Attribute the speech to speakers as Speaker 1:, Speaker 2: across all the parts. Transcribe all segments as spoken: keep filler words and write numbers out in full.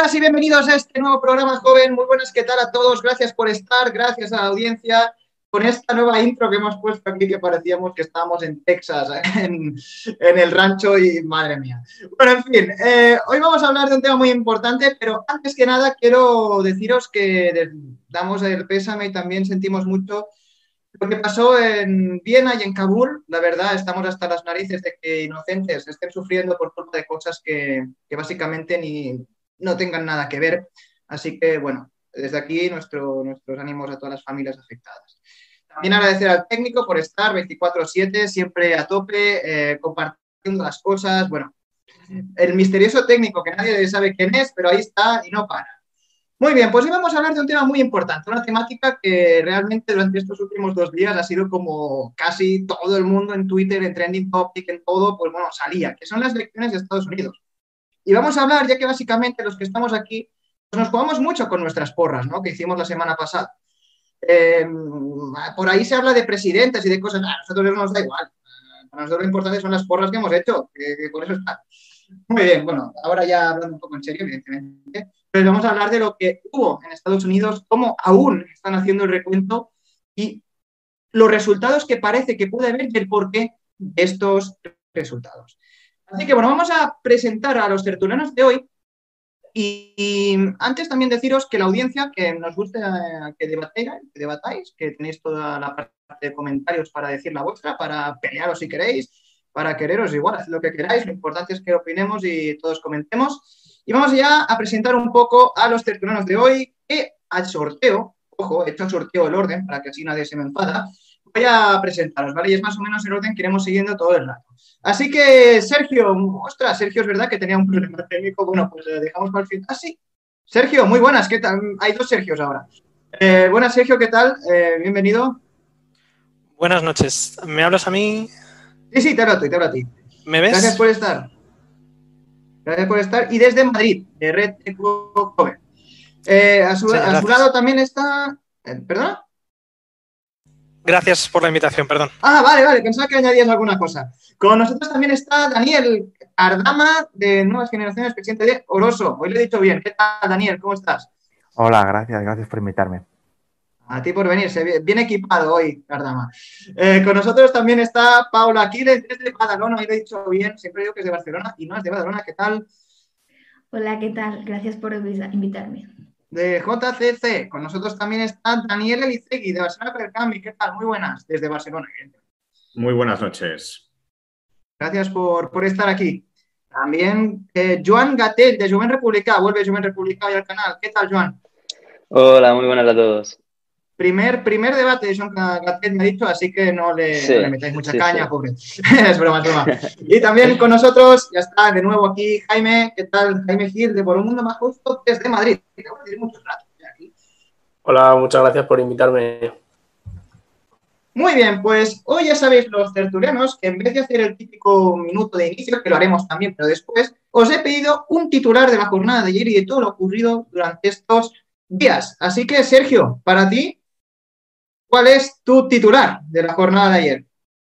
Speaker 1: buenas y bienvenidos a este nuevo programa joven. Muy buenas, ¿qué tal a todos? Gracias por estar, gracias a la audiencia con esta nueva intro que hemos puesto aquí, que parecíamos que estábamos en Texas, en, en el rancho y madre mía. Bueno, en fin, eh, hoy vamos a hablar de un tema muy importante, pero antes que nada quiero deciros que damos el pésame y también sentimos mucho lo que pasó en Viena y en Kabul. La verdad, estamos hasta las narices de que inocentes estén sufriendo por culpa de cosas que, que básicamente ni no tengan nada que ver. Así que, bueno, desde aquí nuestro, nuestros ánimos a todas las familias afectadas. También agradecer al técnico por estar veinticuatro siete, siempre a tope, eh, compartiendo las cosas. Bueno, el misterioso técnico que nadie sabe quién es, pero ahí está y no para. Muy bien, pues hoy vamos a hablar de un tema muy importante, una temática que realmente durante estos últimos dos días ha sido como casi todo el mundo en Twitter, en Trending Topic, en todo, pues bueno, salía, que son las elecciones de Estados Unidos. Y vamos a hablar, ya que básicamente los que estamos aquí, pues nos jugamos mucho con nuestras porras, ¿no?, que hicimos la semana pasada. Eh, por ahí se habla de presidentes y de cosas, a nosotros nos da igual. Para nosotros lo importante son las porras que hemos hecho, que, que por eso está. Muy bien, bueno, ahora ya hablando un poco en serio, evidentemente, pero vamos a hablar de lo que hubo en Estados Unidos, cómo aún están haciendo el recuento y los resultados que parece que puede haber y el porqué de estos resultados. Así que bueno, vamos a presentar a los tertulianos de hoy y, y antes también deciros que la audiencia, que nos gusta que debatáis, que debatáis, que tenéis toda la parte de comentarios para decir la vuestra, para pelearos si queréis, para quereros igual, haced lo que queráis, lo importante es que opinemos y todos comentemos. Y vamos ya a presentar un poco a los tertulianos de hoy, que al sorteo, ojo, he hecho el sorteo el orden, para que así nadie se me enfada, voy a presentaros, ¿vale? Y es más o menos el orden que iremos siguiendo todo el rato. Así que, Sergio, ostras, Sergio, es verdad que tenía un problema técnico, bueno, pues le dejamos para el final. Ah, sí, Sergio, muy buenas, ¿qué tal? Hay dos Sergios ahora. Eh, buenas, Sergio, ¿qué tal? Eh, bienvenido.
Speaker 2: Buenas noches, ¿me hablas a mí?
Speaker 1: Sí, sí, te hablo a ti, te hablo a ti.
Speaker 2: ¿Me ves?
Speaker 1: Gracias por estar. Gracias por estar. Y desde Madrid, de Red Eco Joven. Eh, a, su,
Speaker 2: Sí,
Speaker 1: a su lado también está... Eh, ¿Perdona?
Speaker 2: Gracias por la invitación, perdón.
Speaker 1: Ah, vale, vale, pensaba que añadías alguna cosa. Con nosotros también está Daniel Ardama, de Nuevas Generaciones, presidente de Oroso. Hoy lo he dicho bien. ¿Qué tal, Daniel? ¿Cómo estás?
Speaker 3: Hola, gracias, gracias por invitarme.
Speaker 1: A ti por venir, se bien equipado hoy, Ardama. Eh, con nosotros también está Paula Aquiles, desde Badalona. Hoy lo he dicho bien, siempre digo que es de Barcelona y no es de Badalona. ¿Qué tal?
Speaker 4: Hola, ¿qué tal? Gracias por invitarme.
Speaker 1: De J C C, con nosotros también está Daniel Elicegui, de Barcelona Percambi. ¿Qué tal? Muy buenas, desde Barcelona.
Speaker 5: Muy buenas noches.
Speaker 1: Gracias por, por estar aquí. También eh, Joan Gatell, de Jovent Republicà. Vuelve Jovent Republicà hoy al canal. ¿Qué tal, Joan?
Speaker 6: Hola, muy buenas a todos.
Speaker 1: Primer, primer debate de Joan Gatell, me ha dicho, así que no le,
Speaker 6: sí,
Speaker 1: no le metáis mucha
Speaker 6: sí,
Speaker 1: caña,
Speaker 6: sí.
Speaker 1: pobre. Es broma, es broma. Y también con nosotros, ya está de nuevo aquí Jaime. ¿Qué tal? Jaime Gil, de Por un Mundo Más Justo, desde Madrid.
Speaker 7: Hola, muchas gracias por invitarme.
Speaker 1: Muy bien, pues hoy ya sabéis los tertulianos que en vez de hacer el típico minuto de inicio, que lo haremos también, pero después, os he pedido un titular de la jornada de ayer y de todo lo ocurrido durante estos días. Así que, Sergio, para ti, ¿cuál es tu titular de la jornada de ayer?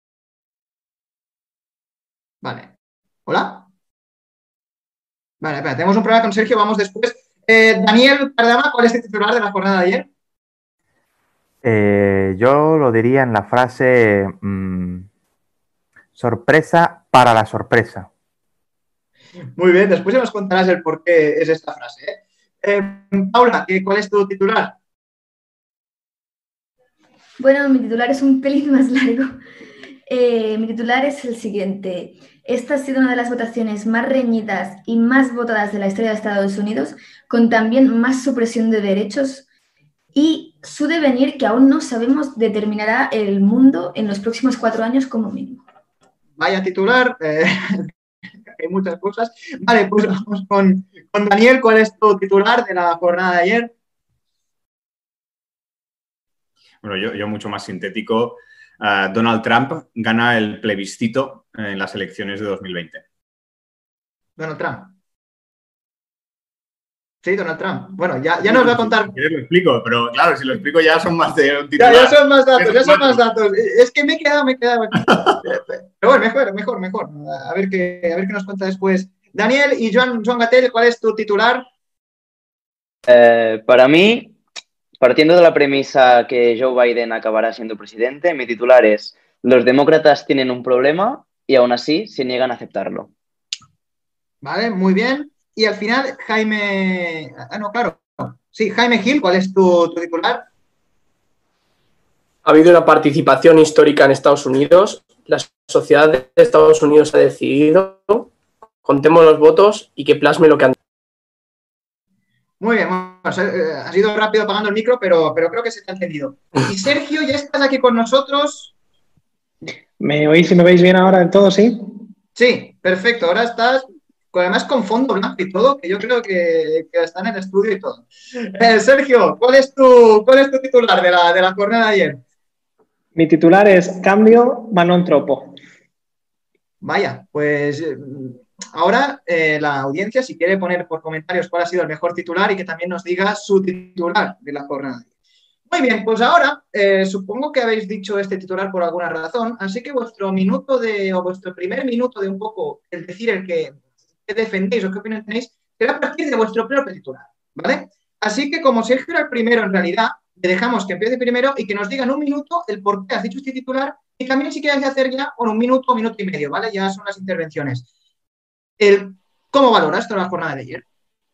Speaker 1: Vale. ¿Hola? Vale, espera, tenemos un problema con Sergio, vamos después. Eh, Daniel Cardama, ¿cuál es tu titular de la jornada de ayer?
Speaker 3: Eh, yo lo diría en la frase mmm, sorpresa para la sorpresa.
Speaker 1: Muy bien, después ya nos contarás el por qué es esta frase. ¿eh? Eh, Paula, ¿cuál es tu titular?
Speaker 4: Bueno, mi titular es un pelín más largo. Eh, mi titular es el siguiente. Esta ha sido una de las votaciones más reñidas y más votadas de la historia de Estados Unidos, con también más supresión de derechos y su devenir que aún no sabemos determinará el mundo en los próximos cuatro años como mínimo.
Speaker 1: Vaya titular, eh, hay muchas cosas. Vale, pues vamos con, con Daniel. ¿Cuál es tu titular de la jornada de ayer?
Speaker 5: Bueno, yo, yo mucho más sintético. Uh, Donald Trump gana el plebiscito en las elecciones de dos mil veinte.
Speaker 1: Donald Trump. Sí, Donald Trump. Bueno, ya, ya nos va a contar.
Speaker 5: Si quieres lo explico, pero claro, si lo explico ya son más de un titular.
Speaker 1: Ya, ya son más datos, ya son más datos. Es que me he quedado, me he quedado aquí. Pero bueno, mejor, mejor, mejor. A ver qué, a ver qué nos cuenta después. Daniel y Joan, Joan Gatell, ¿cuál es tu titular?
Speaker 6: Eh, para mí, partiendo de la premisa que Joe Biden acabará siendo presidente, mi titular es: los demócratas tienen un problema y aún así se niegan a aceptarlo.
Speaker 1: Vale, muy bien. Y al final, Jaime... Ah, no, claro. Sí, Jaime Gil, ¿cuál es tu, tu titular?
Speaker 7: Ha habido una participación histórica en Estados Unidos. La sociedad de Estados Unidos ha decidido. Contemos los votos y que plasme lo que han...
Speaker 1: Muy bien, bueno, has ido rápido apagando el micro, pero, pero creo que se te ha encendido. Y Sergio, ya estás aquí con nosotros.
Speaker 2: ¿Me oís y me veis bien ahora del todo, sí?
Speaker 1: Sí, perfecto. Ahora estás, además con fondo blanco y todo, que yo creo que, que está en el estudio y todo. Eh, Sergio, ¿cuál es tu, cuál es tu titular de la, de la jornada de ayer?
Speaker 2: Mi titular es Cambio, ma non troppo.
Speaker 1: Vaya, pues eh, ahora eh, la audiencia, si quiere poner por comentarios cuál ha sido el mejor titular y que también nos diga su titular de la jornada. Muy bien, pues ahora eh, supongo que habéis dicho este titular por alguna razón, así que vuestro minuto de, o vuestro primer minuto de un poco, el decir el que, que defendéis o qué opinión tenéis, será a partir de vuestro propio titular, ¿vale? Así que como Sergio era el primero en realidad, le dejamos que empiece primero y que nos diga en un minuto el por qué has dicho este titular y también si quieres hacer ya en un minuto o minuto y medio, ¿vale? Ya son las intervenciones. El, ¿Cómo valoras toda la jornada de ayer?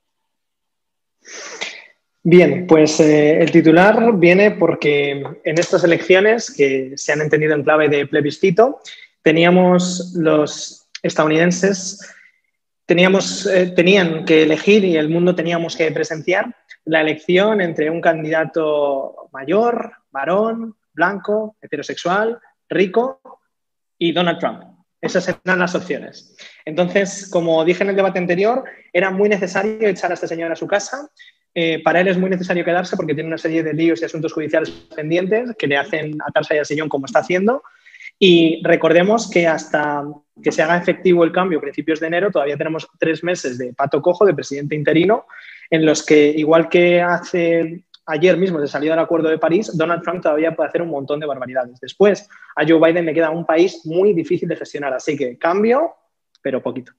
Speaker 2: Bien, pues eh, el titular viene porque en estas elecciones, que se han entendido en clave de plebiscito, teníamos los estadounidenses, teníamos, eh, tenían que elegir y el mundo teníamos que presenciar la elección entre un candidato mayor, varón, blanco, heterosexual, rico y Donald Trump. Esas eran las opciones. Entonces, como dije en el debate anterior, era muy necesario echar a este señor a su casa. Eh, para él es muy necesario quedarse porque tiene una serie de líos y asuntos judiciales pendientes que le hacen atarse ahí al sillón como está haciendo. Y recordemos que hasta que se haga efectivo el cambio a principios de enero todavía tenemos tres meses de pato cojo de presidente interino en los que, igual que hace ayer mismo se salió del Acuerdo de París, Donald Trump todavía puede hacer un montón de barbaridades. Después, a Joe Biden le queda un país muy difícil de gestionar. Así que cambio, pero poquito.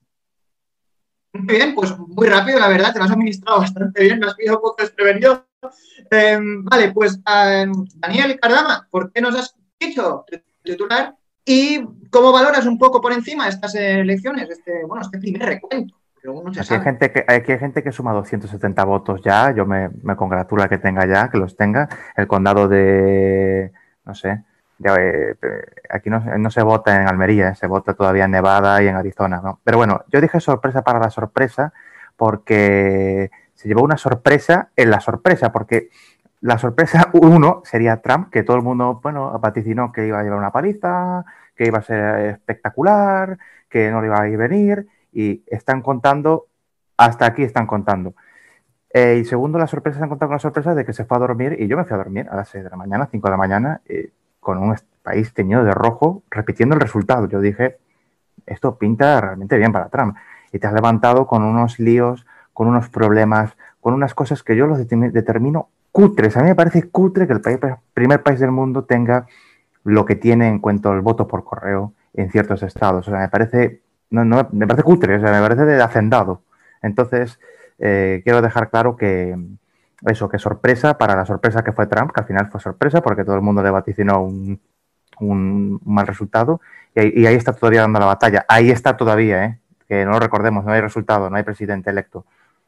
Speaker 1: Muy bien, pues muy rápido, la verdad, te lo has administrado bastante bien, me has pillado un poco desprevenido. Eh, vale, pues eh, Daniel Cardama, ¿por qué nos has dicho tu titular? ¿Y cómo valoras un poco por encima estas elecciones, este, bueno, este primer recuento? No se
Speaker 3: aquí, hay gente que, aquí hay gente que suma doscientos setenta votos ya, yo me, me congratula que tenga ya, que los tenga. El condado de, no sé, de, aquí no, no se vota en Almería, se vota todavía en Nevada y en Arizona, ¿no? Pero bueno, yo dije sorpresa para la sorpresa porque se llevó una sorpresa en la sorpresa, porque la sorpresa uno sería Trump, que todo el mundo, bueno, vaticinó que iba a llevar una paliza, que iba a ser espectacular, que no le iba a ir venir. Y están contando, hasta aquí están contando. Eh, y segundo, la sorpresa, se han contado con la sorpresa de que se fue a dormir, y yo me fui a dormir a las seis de la mañana, cinco de la mañana, eh, con un país teñido de rojo, repitiendo el resultado. Yo dije, esto pinta realmente bien para Trump. Y te has levantado con unos líos, con unos problemas, con unas cosas que yo los determino cutres. A mí me parece cutre que el país, primer país del mundo tenga lo que tiene en cuanto al voto por correo en ciertos estados. O sea, me parece... No, no, me parece cutre, o sea, me parece de hacendado. Entonces, eh, quiero dejar claro que eso, que sorpresa para la sorpresa que fue Trump, que al final fue sorpresa porque todo el mundo le vaticinó un, un, un mal resultado y ahí, y ahí está todavía dando la batalla. Ahí está todavía, ¿eh? Que no lo recordemos, no hay resultado, no hay presidente electo.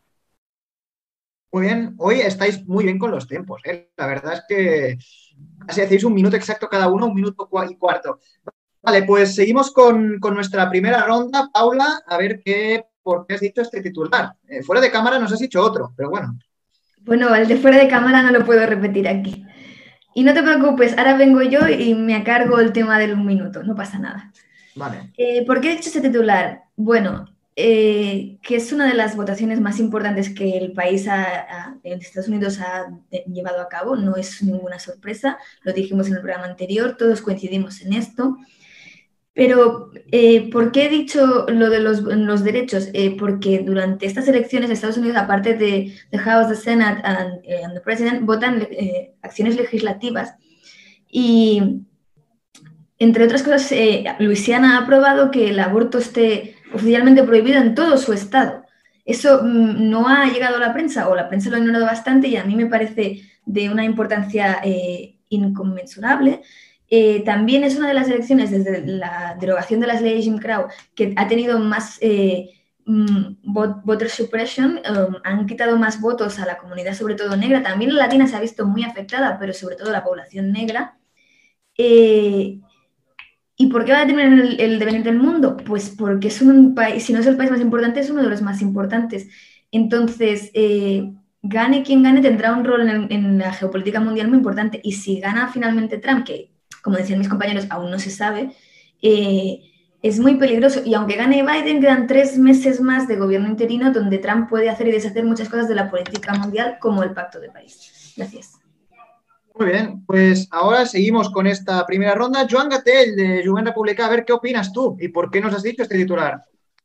Speaker 1: Muy bien, hoy estáis muy bien con los tiempos, ¿eh? La verdad es que casi hacéis un minuto exacto cada uno, un minuto y cuarto. Vale, pues seguimos con, con nuestra primera ronda. Paula, a ver qué, por qué has dicho este titular. Eh, fuera de cámara nos has dicho otro, pero bueno.
Speaker 4: Bueno, el de fuera de cámara no lo puedo repetir aquí. Y no te preocupes, ahora vengo yo y me acargo el tema del un minuto, no pasa nada.
Speaker 1: Vale.
Speaker 4: Eh, ¿por qué he dicho este titular? Bueno, eh, que es una de las votaciones más importantes que el país, ha, ha, en Estados Unidos, ha llevado a cabo. No es ninguna sorpresa, lo dijimos en el programa anterior, todos coincidimos en esto. Pero, eh, ¿por qué he dicho lo de los, los derechos? Eh, porque durante estas elecciones Estados Unidos, aparte de the House, the Senate and, eh, and the President, votan eh, acciones legislativas. Y, entre otras cosas, eh, Luisiana ha aprobado que el aborto esté oficialmente prohibido en todo su estado. Eso mm, no ha llegado a la prensa o la prensa lo ha ignorado bastante y a mí me parece de una importancia eh, inconmensurable. Eh, también es una de las elecciones desde la derogación de las leyes Jim Crow que ha tenido más eh, mm, voter suppression, um, han quitado más votos a la comunidad, sobre todo negra. También la latina se ha visto muy afectada, pero sobre todo la población negra. Eh, ¿Y por qué va a determinar el, el devenir del mundo? Pues porque es un país, si no es el país más importante, es uno de los más importantes. Entonces, eh, gane quien gane, tendrá un rol en, el, en la geopolítica mundial muy importante. Y si gana finalmente Trump, que, como decían mis compañeros, aún no se sabe, eh, es muy peligroso. Y aunque gane Biden, quedan tres meses más de gobierno interino donde Trump puede hacer y deshacer muchas cosas de la política mundial, como el Pacto de París. Gracias.
Speaker 1: Muy bien, pues ahora seguimos con esta primera ronda. Joan Gatell, de Jovent Republicà, a ver qué opinas tú y por qué nos has dicho este titular.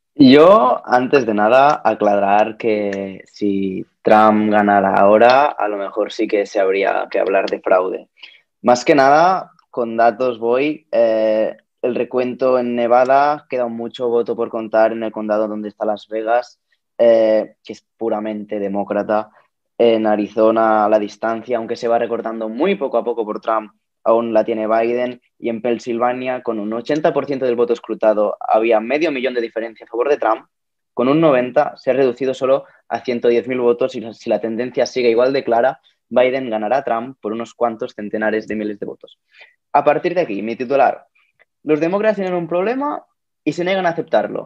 Speaker 6: Yo, antes de nada, aclarar que si Trump ganara ahora, a lo mejor sí que se habría que hablar de fraude. Más que nada, con datos voy. Eh, el recuento en Nevada, queda mucho voto por contar en el condado donde está Las Vegas, eh, que es puramente demócrata. En Arizona, la distancia, aunque se va recortando muy poco a poco por Trump, aún la tiene Biden. Y en Pensilvania, con un ochenta por ciento del voto escrutado, había medio millón de diferencia a favor de Trump. Con un noventa por ciento se ha reducido solo a ciento diez mil votos y si la tendencia sigue igual de clara, Biden ganará a Trump por unos cuantos centenares de miles de votos. A partir de aquí, mi titular. Los demócratas tienen un problema y se niegan a aceptarlo.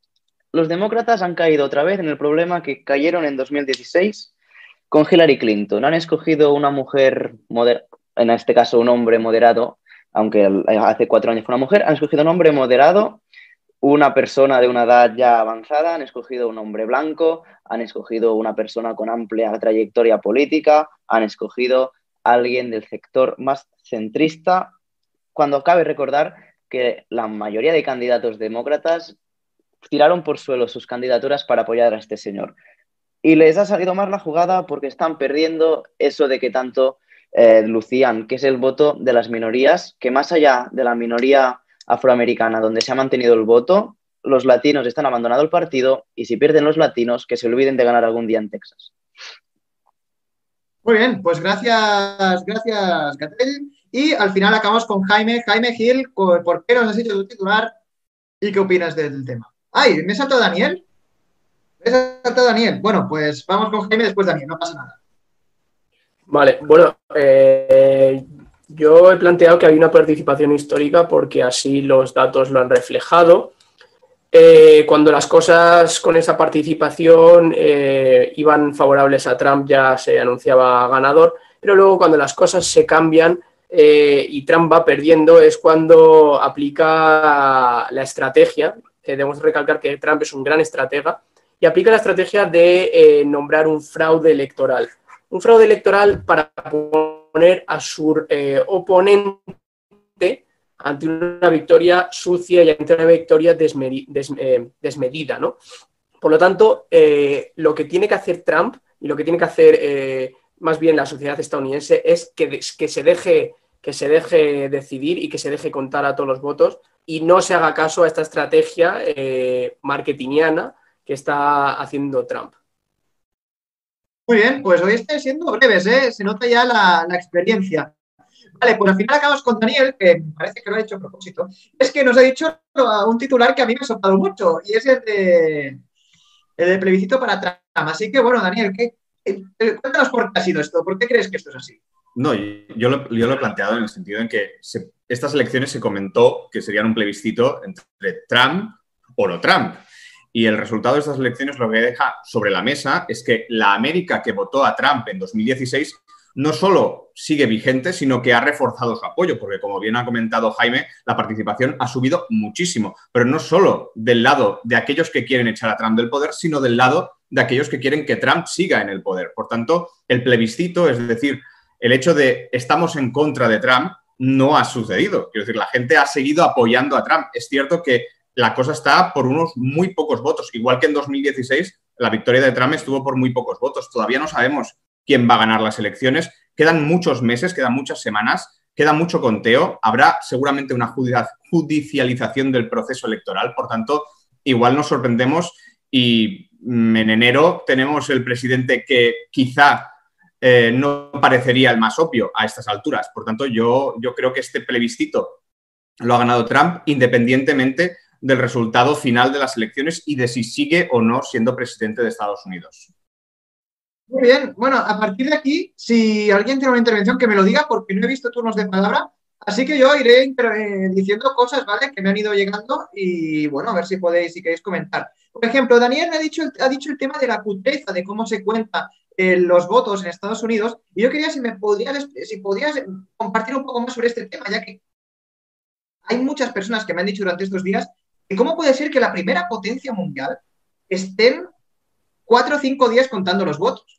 Speaker 6: Los demócratas han caído otra vez en el problema que cayeron en dos mil dieciséis con Hillary Clinton. Han escogido una mujer, moder- en este caso un hombre moderado, aunque hace cuatro años fue una mujer, han escogido un hombre moderado, una persona de una edad ya avanzada, han escogido un hombre blanco, han escogido una persona con amplia trayectoria política, han escogido a alguien del sector más centrista, cuando cabe recordar que la mayoría de candidatos demócratas tiraron por suelo sus candidaturas para apoyar a este señor. Y les ha salido más la jugada porque están perdiendo eso de que tanto eh, lucían, que es el voto de las minorías, que más allá de la minoría afroamericana, donde se ha mantenido el voto, los latinos están abandonando el partido y si pierden los latinos, que se olviden de ganar algún día en Texas.
Speaker 1: Muy bien, pues gracias, gracias, Gatell. Y al final acabamos con Jaime. Jaime Gil, ¿por qué nos has hecho tu titular y qué opinas del tema? ¡Ay, me saltó Daniel! Me saltó Daniel. Bueno, pues vamos con Jaime después Daniel, no pasa nada.
Speaker 7: Vale, bueno, eh, yo he planteado que hay una participación histórica porque así los datos lo han reflejado. Eh, cuando las cosas con esa participación eh, iban favorables a Trump ya se anunciaba ganador, pero luego cuando las cosas se cambian eh, y Trump va perdiendo es cuando aplica la estrategia. Eh, debemos recalcar que Trump es un gran estratega y aplica la estrategia de eh, nombrar un fraude electoral. Un fraude electoral para poner a su eh, oponente ante una victoria sucia y ante una victoria desmedi des eh, desmedida, ¿no? Por lo tanto, eh, lo que tiene que hacer Trump y lo que tiene que hacer eh, más bien la sociedad estadounidense es que, que, se deje, que se deje decidir y que se deje contar a todos los votos y no se haga caso a esta estrategia eh, marketingiana que está haciendo Trump.
Speaker 1: Muy bien, pues hoy estáis siendo breves, ¿eh? Se nota ya la, la experiencia. Vale, pues al final acabamos con Daniel, que parece que lo ha hecho a propósito. Es que nos ha dicho un titular que a mí me ha soltado mucho, y es el de el de plebiscito para Trump. Así que, bueno, Daniel, ¿qué, cuéntanos por qué ha sido esto, ¿por qué crees que esto es así?
Speaker 5: No, yo lo, yo lo he planteado en el sentido en que se, estas elecciones se comentó que serían un plebiscito entre Trump o no Trump. Y el resultado de estas elecciones lo que deja sobre la mesa es que la América que votó a Trump en dos mil dieciséis no solo sigue vigente, sino que ha reforzado su apoyo, porque como bien ha comentado Jaime, la participación ha subido muchísimo, pero no solo del lado de aquellos que quieren echar a Trump del poder, sino del lado de aquellos que quieren que Trump siga en el poder. Por tanto, el plebiscito, es decir, el hecho de estamos en contra de Trump, no ha sucedido. Quiero decir, la gente ha seguido apoyando a Trump. Es cierto que la cosa está por unos muy pocos votos, igual que en dos mil dieciséis la victoria de Trump estuvo por muy pocos votos. Todavía no sabemos quién va a ganar las elecciones. Quedan muchos meses, quedan muchas semanas, queda mucho conteo. Habrá seguramente una judicialización del proceso electoral. Por tanto, igual nos sorprendemos y en enero tenemos el presidente que quizá eh, no parecería el más obvio a estas alturas. Por tanto, yo, yo creo que este plebiscito lo ha ganado Trump independientemente del resultado final de las elecciones y de si sigue o no siendo presidente de Estados Unidos.
Speaker 1: Muy bien. Bueno, a partir de aquí, si alguien tiene una intervención, que me lo diga, porque no he visto turnos de palabra. Así que yo iré eh, diciendo cosas, ¿vale?, que me han ido llegando y, bueno, a ver si podéis, si queréis comentar. Por ejemplo, Daniel ha dicho, ha dicho el tema de la cutreza, de cómo se cuenta eh, los votos en Estados Unidos. Y yo quería si me podrías, si podrías compartir un poco más sobre este tema, ya que hay muchas personas que me han dicho durante estos días que cómo puede ser que la primera potencia mundial estén cuatro o cinco días contando los votos.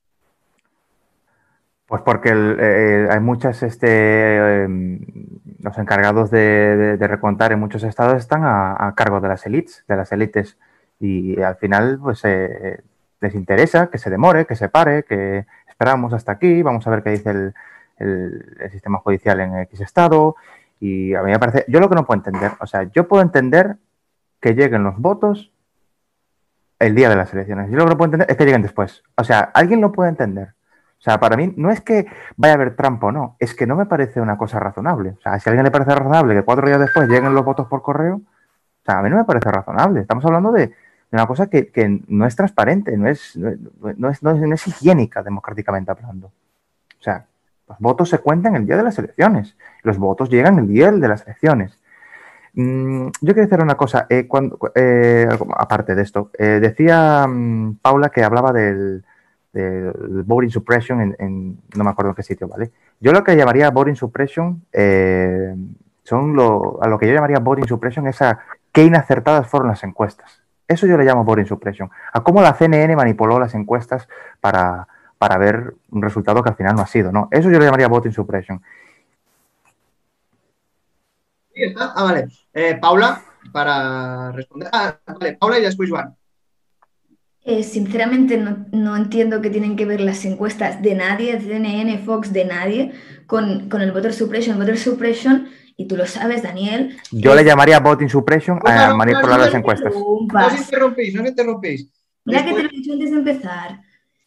Speaker 3: Pues porque el, eh, hay muchas, este, eh, los encargados de, de, de recontar en muchos estados están a, a cargo de las élites, de las élites, y al final pues eh, les interesa que se demore, que se pare, que esperamos hasta aquí, vamos a ver qué dice el, el, el sistema judicial en X estado, y a mí me parece, yo lo que no puedo entender, o sea, yo puedo entender que lleguen los votos el día de las elecciones, yo lo que no puedo entender es que lleguen después, o sea, alguien lo puede entender. O sea, para mí no es que vaya a haber trampa o no, es que no me parece una cosa razonable. O sea, si a alguien le parece razonable que cuatro días después lleguen los votos por correo, o sea, a mí no me parece razonable. Estamos hablando de, de una cosa que, que no es transparente, no es, no, no, es, no, es, no es higiénica democráticamente hablando. O sea, los votos se cuentan el día de las elecciones, los votos llegan el día de las elecciones. Mm, yo quiero decir una cosa, eh, cuando, eh, aparte de esto, eh, decía um, Paula que hablaba del... del voting suppression en, en, no me acuerdo en qué sitio, ¿vale? Yo lo que llamaría voting suppression eh, son lo, a lo que yo llamaría voting suppression es a qué inacertadas fueron las encuestas. Eso yo le llamo voting suppression. A cómo la C N N manipuló las encuestas para, para ver un resultado que al final no ha sido, ¿no? Eso yo le llamaría voting suppression.
Speaker 1: Sí, está. Ah, vale. Eh, Paula, para responder. Ah, vale, Paula y después Joan.
Speaker 4: Eh, sinceramente no, no entiendo qué tienen que ver las encuestas de nadie, de C N N, Fox, de nadie, con, con el voter suppression. Voter suppression, y tú lo sabes, Daniel.
Speaker 3: Yo
Speaker 4: es...
Speaker 3: le llamaría voting suppression
Speaker 1: no,
Speaker 3: a
Speaker 1: no,
Speaker 3: manipular
Speaker 1: no,
Speaker 3: las
Speaker 1: no,
Speaker 3: encuestas.
Speaker 1: No os interrumpéis, no os interrumpéis.
Speaker 4: Mira
Speaker 1: Después...
Speaker 4: que te lo he dicho antes de empezar.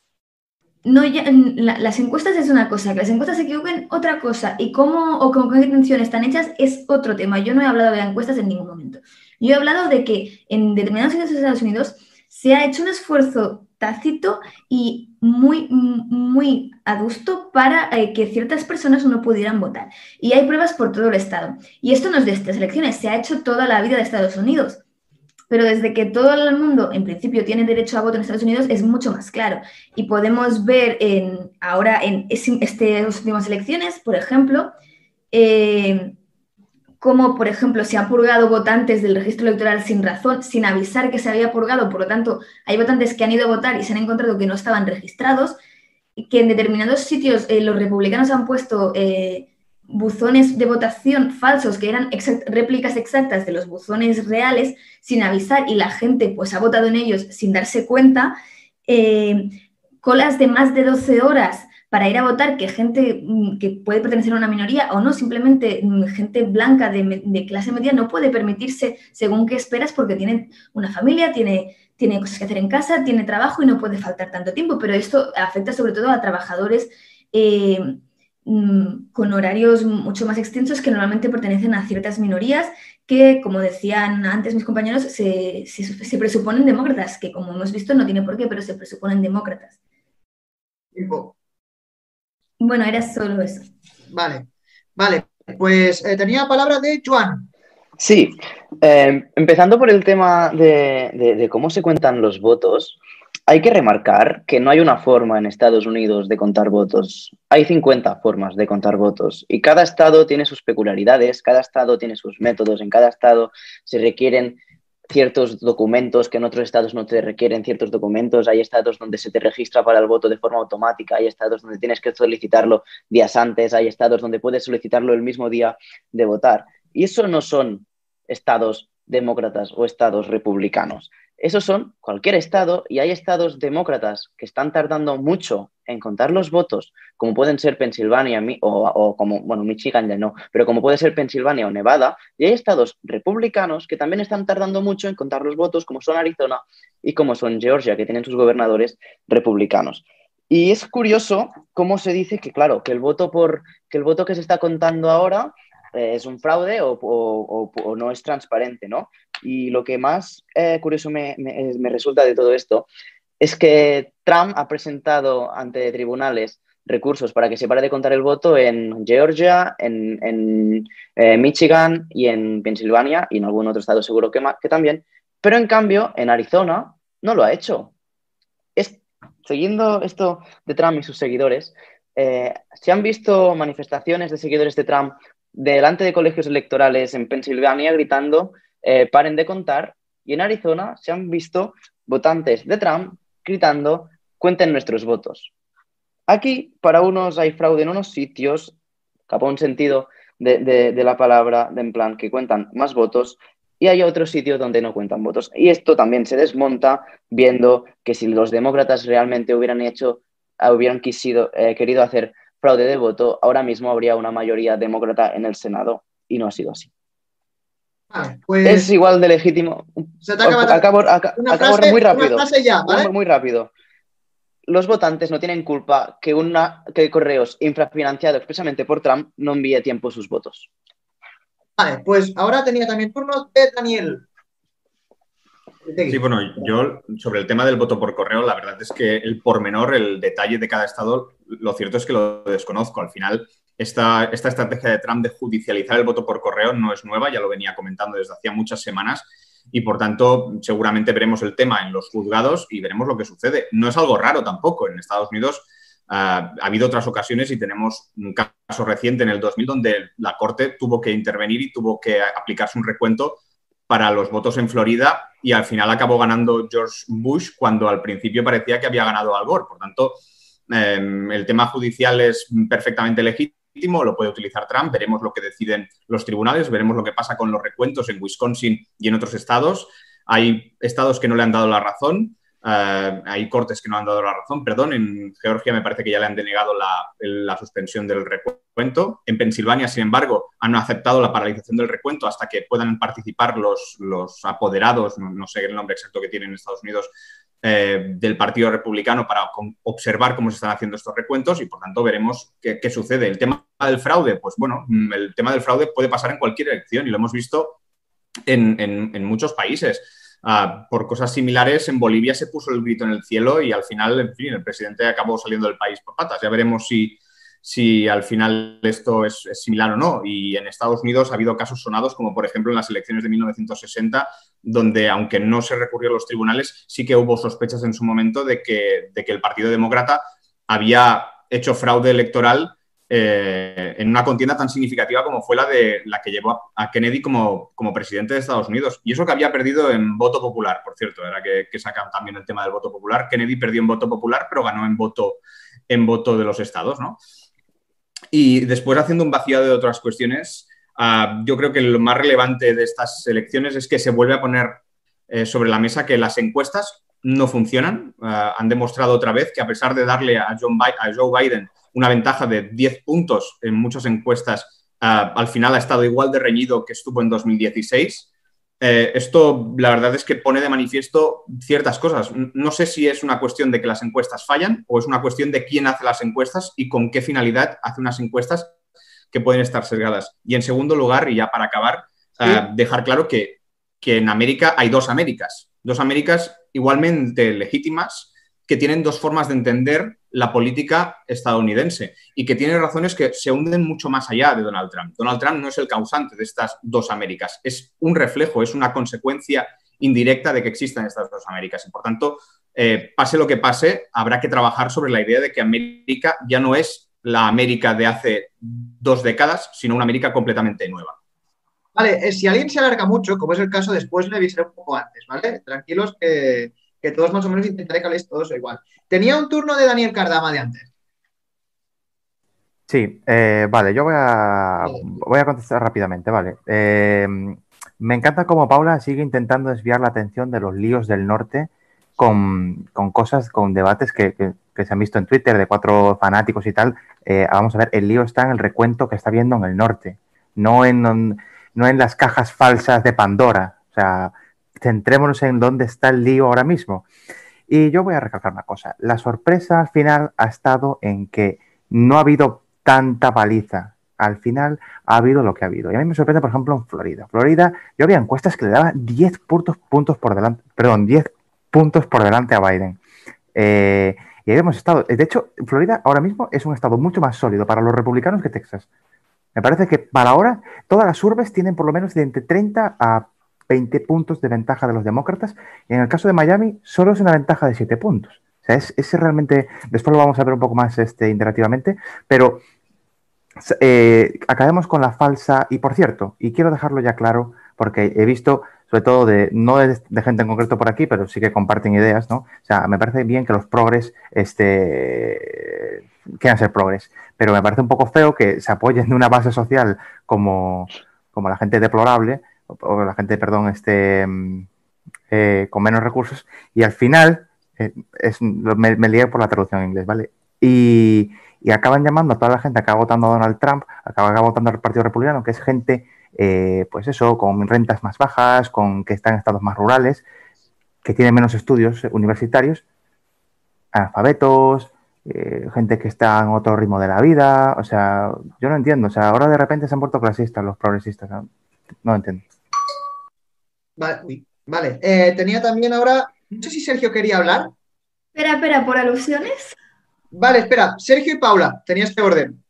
Speaker 4: No, ya, la, las encuestas es una cosa, que las encuestas se equivoquen otra cosa, y cómo o con qué intención están hechas es otro tema. Yo no he hablado de encuestas en ningún momento. Yo he hablado de que en determinados sitios de Estados Unidos se ha hecho un esfuerzo tácito y muy, muy adusto para eh, que ciertas personas no pudieran votar. Y hay pruebas por todo el estado. Y esto no es de estas elecciones, se ha hecho toda la vida de Estados Unidos. Pero desde que todo el mundo, en principio, tiene derecho a voto en Estados Unidos, es mucho más claro. Y podemos ver en, ahora en estas últimas elecciones, por ejemplo, eh, cómo, por ejemplo, se han purgado votantes del registro electoral sin razón, sin avisar que se había purgado. Por lo tanto, hay votantes que han ido a votar y se han encontrado que no estaban registrados, y que en determinados sitios eh, los republicanos han puesto... Eh, buzones de votación falsos que eran exact, réplicas exactas de los buzones reales sin avisar, y la gente pues ha votado en ellos sin darse cuenta, eh, colas de más de doce horas para ir a votar, que gente mm, que puede pertenecer a una minoría o no, simplemente mm, gente blanca de, de clase media no puede permitirse según qué esperas porque tiene una familia, tiene, tiene cosas que hacer en casa, tiene trabajo y no puede faltar tanto tiempo, pero esto afecta sobre todo a trabajadores eh, con horarios mucho más extensos que normalmente pertenecen a ciertas minorías que, como decían antes mis compañeros, se, se, se presuponen demócratas, que como hemos visto no tiene por qué, pero se presuponen demócratas.
Speaker 1: Tiempo.
Speaker 4: Bueno, era solo eso.
Speaker 1: Vale, vale. Pues eh, tenía palabra de Joan.
Speaker 6: Sí, eh, empezando por el tema de, de, de cómo se cuentan los votos. Hay que remarcar que no hay una forma en Estados Unidos de contar votos. Hay cincuenta formas de contar votos y cada estado tiene sus peculiaridades, cada estado tiene sus métodos, en cada estado se requieren ciertos documentos que en otros estados no te requieren ciertos documentos. Hay estados donde se te registra para el voto de forma automática, hay estados donde tienes que solicitarlo días antes, hay estados donde puedes solicitarlo el mismo día de votar. Y eso no son estados demócratas o estados republicanos. Esos son cualquier estado y hay estados demócratas que están tardando mucho en contar los votos, como pueden ser Pensilvania o, o como, bueno, Michigan ya no, pero como puede ser Pensilvania o Nevada, y hay estados republicanos que también están tardando mucho en contar los votos, como son Arizona y como son Georgia, que tienen sus gobernadores republicanos. Y es curioso cómo se dice que, claro, que el voto, por, que, el voto que se está contando ahora eh, es un fraude o, o, o, o no es transparente, ¿no? Y lo que más eh, curioso me, me, me resulta de todo esto es que Trump ha presentado ante tribunales recursos para que se pare de contar el voto en Georgia, en, en eh, Michigan y en Pensilvania y en algún otro estado seguro que, que también, pero en cambio en Arizona no lo ha hecho. Es, siguiendo esto de Trump y sus seguidores, eh, se han visto manifestaciones de seguidores de Trump delante de colegios electorales en Pensilvania gritando eh, paren de contar, y en Arizona se han visto votantes de Trump gritando cuenten nuestros votos. Aquí para unos hay fraude en unos sitios, capaz un sentido de, de, de la palabra, de en plan que cuentan más votos, y hay otros sitios donde no cuentan votos. Y esto también se desmonta viendo que si los demócratas realmente hubieran hecho, hubieran quisido, eh, querido hacer fraude de voto, ahora mismo habría una mayoría demócrata en el Senado, y no ha sido así.
Speaker 1: Vale, pues,
Speaker 6: es igual de legítimo.
Speaker 1: Se te acaba,
Speaker 6: acabo acabo,
Speaker 1: una
Speaker 6: acabo
Speaker 1: frase,
Speaker 6: muy rápido.
Speaker 1: Una frase ya, ¿vale?
Speaker 6: Muy rápido. Los votantes no tienen culpa que, una, que Correos, infrafinanciado expresamente por Trump, no envíe a tiempo sus votos.
Speaker 1: Vale, pues ahora tenía también turno de Daniel.
Speaker 5: Sí, bueno, yo sobre el tema del voto por correo, la verdad es que el pormenor, el detalle de cada estado, lo cierto es que lo desconozco. Al final, esta, esta estrategia de Trump de judicializar el voto por correo no es nueva, ya lo venía comentando desde hacía muchas semanas y, por tanto, seguramente veremos el tema en los juzgados y veremos lo que sucede. No es algo raro tampoco. En Estados Unidos uh, ha habido otras ocasiones y tenemos un caso reciente en el dos mil donde la Corte tuvo que intervenir y tuvo que aplicarse un recuento para los votos en Florida y al final acabó ganando George Bush cuando al principio parecía que había ganado Al Gore. Por tanto, eh, el tema judicial es perfectamente legítimo, lo puede utilizar Trump, veremos lo que deciden los tribunales, veremos lo que pasa con los recuentos en Wisconsin y en otros estados. Hay estados que no le han dado la razón, uh, hay cortes que no han dado la razón, perdón, en Georgia me parece que ya le han denegado la, la suspensión del recuento. En Pensilvania, sin embargo, han aceptado la paralización del recuento hasta que puedan participar los, los apoderados, no, no sé el nombre exacto que tienen en Estados Unidos, eh, del Partido Republicano para observar cómo se están haciendo estos recuentos y, por tanto, veremos qué, qué sucede. El tema del fraude, pues bueno, el tema del fraude puede pasar en cualquier elección y lo hemos visto en, en, en muchos países. Uh, por cosas similares, en Bolivia se puso el grito en el cielo y al final, en fin, el presidente acabó saliendo del país por patas. Ya veremos si, si al final esto es, es similar o no. Y en Estados Unidos ha habido casos sonados, como por ejemplo en las elecciones de mil novecientos sesenta, donde, aunque no se recurrió a los tribunales, sí que hubo sospechas en su momento de que, de que el Partido Demócrata había hecho fraude electoral Eh, en una contienda tan significativa como fue la de la que llevó a, a Kennedy como, como presidente de Estados Unidos. Y eso que había perdido en voto popular, por cierto, era que, que sacan también el tema del voto popular. Kennedy perdió en voto popular, pero ganó en voto, en voto de los estados, ¿no? Y después, haciendo un vaciado de otras cuestiones, uh, yo creo que lo más relevante de estas elecciones es que se vuelve a poner eh, sobre la mesa que las encuestas no funcionan. Uh, han demostrado otra vez que, a pesar de darle a, John Bi- a Joe Biden una ventaja de diez puntos en muchas encuestas, uh, al final ha estado igual de reñido que estuvo en dos mil dieciséis. Eh, esto, la verdad es que pone de manifiesto ciertas cosas. No sé si es una cuestión de que las encuestas fallan o es una cuestión de quién hace las encuestas y con qué finalidad hace unas encuestas que pueden estar sesgadas. Y en segundo lugar, y ya para acabar, sí. uh, dejar claro que, que en América hay dos Américas. Dos Américas igualmente legítimas que tienen dos formas de entender la política estadounidense y que tienen razones que se hunden mucho más allá de Donald Trump. Donald Trump no es el causante de estas dos Américas, es un reflejo, es una consecuencia indirecta de que existan estas dos Américas. Y, por tanto, eh, pase lo que pase, habrá que trabajar sobre la idea de que América ya no es la América de hace dos décadas, sino una América completamente nueva.
Speaker 1: Vale, eh, si alguien se alarga mucho, como es el caso, después le avisaré un poco antes, ¿vale? Tranquilos que... que todos más o menos intentaré que habléis todos igual. Tenía un turno de Daniel Cardama de antes.
Speaker 3: Sí, eh, vale, yo voy a, voy a contestar rápidamente, vale. Eh, me encanta cómo Paula sigue intentando desviar la atención de los líos del norte con, con cosas, con debates que, que, que se han visto en Twitter de cuatro fanáticos y tal. Eh, vamos a ver, el lío está en el recuento que está viendo en el norte, no en, no en las cajas falsas de Pandora. O sea, centrémonos en dónde está el lío ahora mismo. Y yo voy a recalcar una cosa. La sorpresa al final ha estado en que no ha habido tanta paliza. Al final ha habido lo que ha habido. Y a mí me sorprende, por ejemplo, en Florida. Florida, yo había encuestas que le daban diez puntos, puntos por delante, perdón, diez puntos por delante a Biden. Eh, y ahí hemos estado. De hecho, Florida ahora mismo es un estado mucho más sólido para los republicanos que Texas. Me parece que para ahora todas las urbes tienen por lo menos de entre treinta a veinte puntos de ventaja de los demócratas, y en el caso de Miami solo es una ventaja de siete puntos. O sea, es, es realmente, después lo vamos a ver un poco más este, interactivamente, pero eh, acabemos con la falsa, y por cierto, y quiero dejarlo ya claro, porque he visto, sobre todo, de no de, de gente en concreto por aquí, pero sí que comparten ideas, ¿no? O sea, me parece bien que los progres este, quieran ser progres, pero me parece un poco feo que se apoyen de una base social como, como la gente deplorable, o la gente, perdón, este, eh, con menos recursos, y al final, eh, es, me, me lié por la traducción en inglés, ¿vale? Y, y acaban llamando a toda la gente que acaba votando a Donald Trump, acaba, acaba votando al Partido Republicano, que es gente, eh, pues eso, con rentas más bajas, con que están en estados más rurales, que tienen menos estudios universitarios, analfabetos, eh, gente que está en otro ritmo de la vida. O sea, yo no entiendo. O sea, ahora de repente se han vuelto clasistas los progresistas, ¿no? No lo entiendo.
Speaker 1: Vale, uy, vale. Eh, tenía también ahora, no sé si Sergio quería hablar.
Speaker 4: Espera, espera, ¿por alusiones?
Speaker 1: Vale, espera, Sergio y Paula, tenía este orden.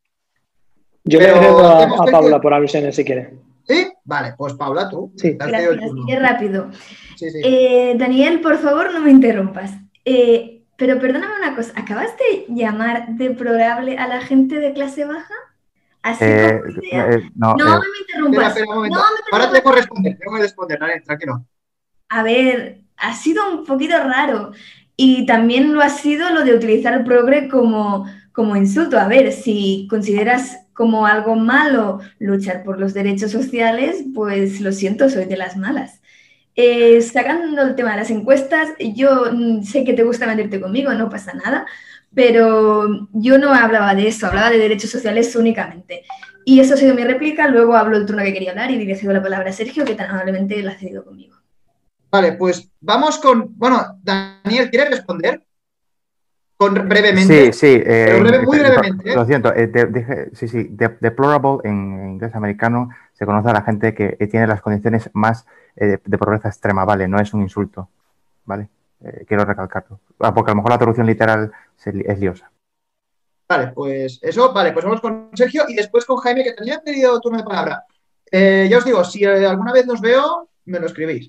Speaker 2: Yo
Speaker 1: Pero
Speaker 2: le cedo a,
Speaker 1: hemos
Speaker 2: a
Speaker 1: tenido-
Speaker 2: Paula por alusiones si quiere.
Speaker 1: ¿Sí? Vale, pues Paula, tú.
Speaker 2: Sí.
Speaker 1: Te has cedido el
Speaker 4: Gracias,
Speaker 1: turno.
Speaker 4: y rápido.
Speaker 1: Sí, sí.
Speaker 4: Eh, Daniel, por favor, no me interrumpas. Eh, pero perdóname una cosa, ¿acabas de llamar deplorable a la gente de clase baja? ¿Así
Speaker 3: Eh,
Speaker 4: como idea?
Speaker 3: eh, no,
Speaker 4: No
Speaker 3: eh,
Speaker 4: me
Speaker 1: Espera,
Speaker 4: interrumpas.
Speaker 1: espera un momento.
Speaker 4: No me
Speaker 1: Ahora te
Speaker 4: interrumpas.
Speaker 1: dejo responder, tengo que responder, dale, tranquilo.
Speaker 4: A ver, ha sido un poquito raro. Y también lo ha sido lo de utilizar el progre como, como insulto. A ver, si consideras como algo malo luchar por los derechos sociales, pues lo siento, soy de las malas. Eh, sacando el tema de las encuestas, yo mm, sé que te gusta meterte conmigo, no pasa nada, pero yo no hablaba de eso, hablaba de derechos sociales únicamente. Y eso ha sido mi réplica, luego hablo el turno que quería hablar y le cedo la palabra a Sergio, que tan amablemente la ha cedido conmigo.
Speaker 1: Vale, pues vamos con. Bueno, Daniel, ¿quieres responder? Con, brevemente.
Speaker 3: sí, sí. eh,
Speaker 1: Pero breve- muy
Speaker 3: eh,
Speaker 1: brevemente, ¿eh?
Speaker 3: Lo siento, eh, de- dije, sí, sí. de- deplorable en inglés americano se conoce a la gente que eh, tiene las condiciones más eh, de, de pobreza extrema, ¿vale? No es un insulto, ¿vale? Eh, quiero recalcarlo. Ah, porque a lo mejor la traducción literal se li- es liosa.
Speaker 1: Vale, pues eso, vale, pues vamos con Sergio y después con Jaime, que tenía pedido turno de palabra. Eh, ya os digo, si eh, alguna vez nos veo, me lo escribís.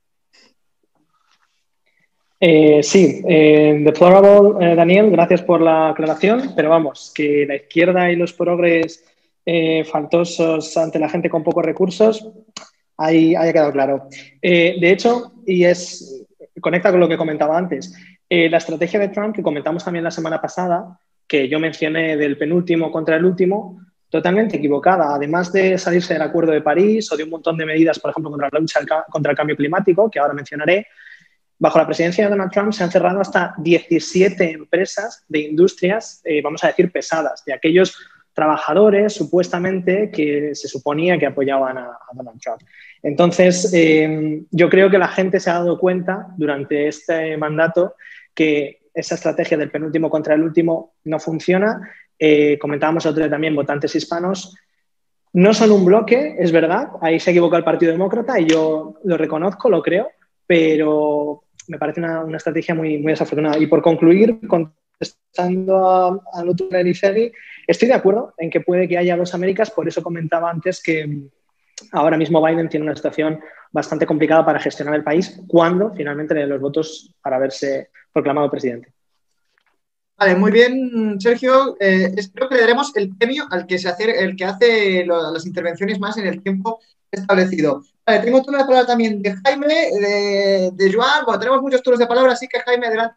Speaker 2: Eh, sí, eh, deplorable, eh, Daniel, gracias por la aclaración, pero vamos, que la izquierda y los progres eh, faltosos ante la gente con pocos recursos, ahí, ahí ha quedado claro. Eh, de hecho, y es conecta con lo que comentaba antes, eh, la estrategia de Trump que comentamos también la semana pasada, que yo mencioné del penúltimo contra el último, totalmente equivocada. Además de salirse del Acuerdo de París o de un montón de medidas, por ejemplo, contra la lucha contra el cambio climático, que ahora mencionaré, bajo la presidencia de Donald Trump se han cerrado hasta diecisiete empresas de industrias, eh, vamos a decir, pesadas, de aquellos trabajadores supuestamente que se suponía que apoyaban a, a Donald Trump. Entonces, eh, yo creo que la gente se ha dado cuenta durante este mandato que esa estrategia del penúltimo contra el último no funciona. Eh, comentábamos otro día también, votantes hispanos no son un bloque, es verdad, ahí se equivoca el Partido Demócrata y yo lo reconozco, lo creo, pero me parece una, una estrategia muy, muy desafortunada. Y por concluir, contestando a, a Lutu Ericegui, estoy de acuerdo en que puede que haya dos Américas, por eso comentaba antes que ahora mismo Biden tiene una situación bastante complicada para gestionar el país cuando finalmente le den los votos para verse proclamado presidente.
Speaker 1: Vale, muy bien, Sergio. Eh, creo que le daremos el premio al que, se hace, el que hace lo, las intervenciones más en el tiempo establecido. Vale, tengo turno de palabra también de Jaime, de, de Joan. Bueno, tenemos muchos turnos de palabra, así que Jaime, adelante.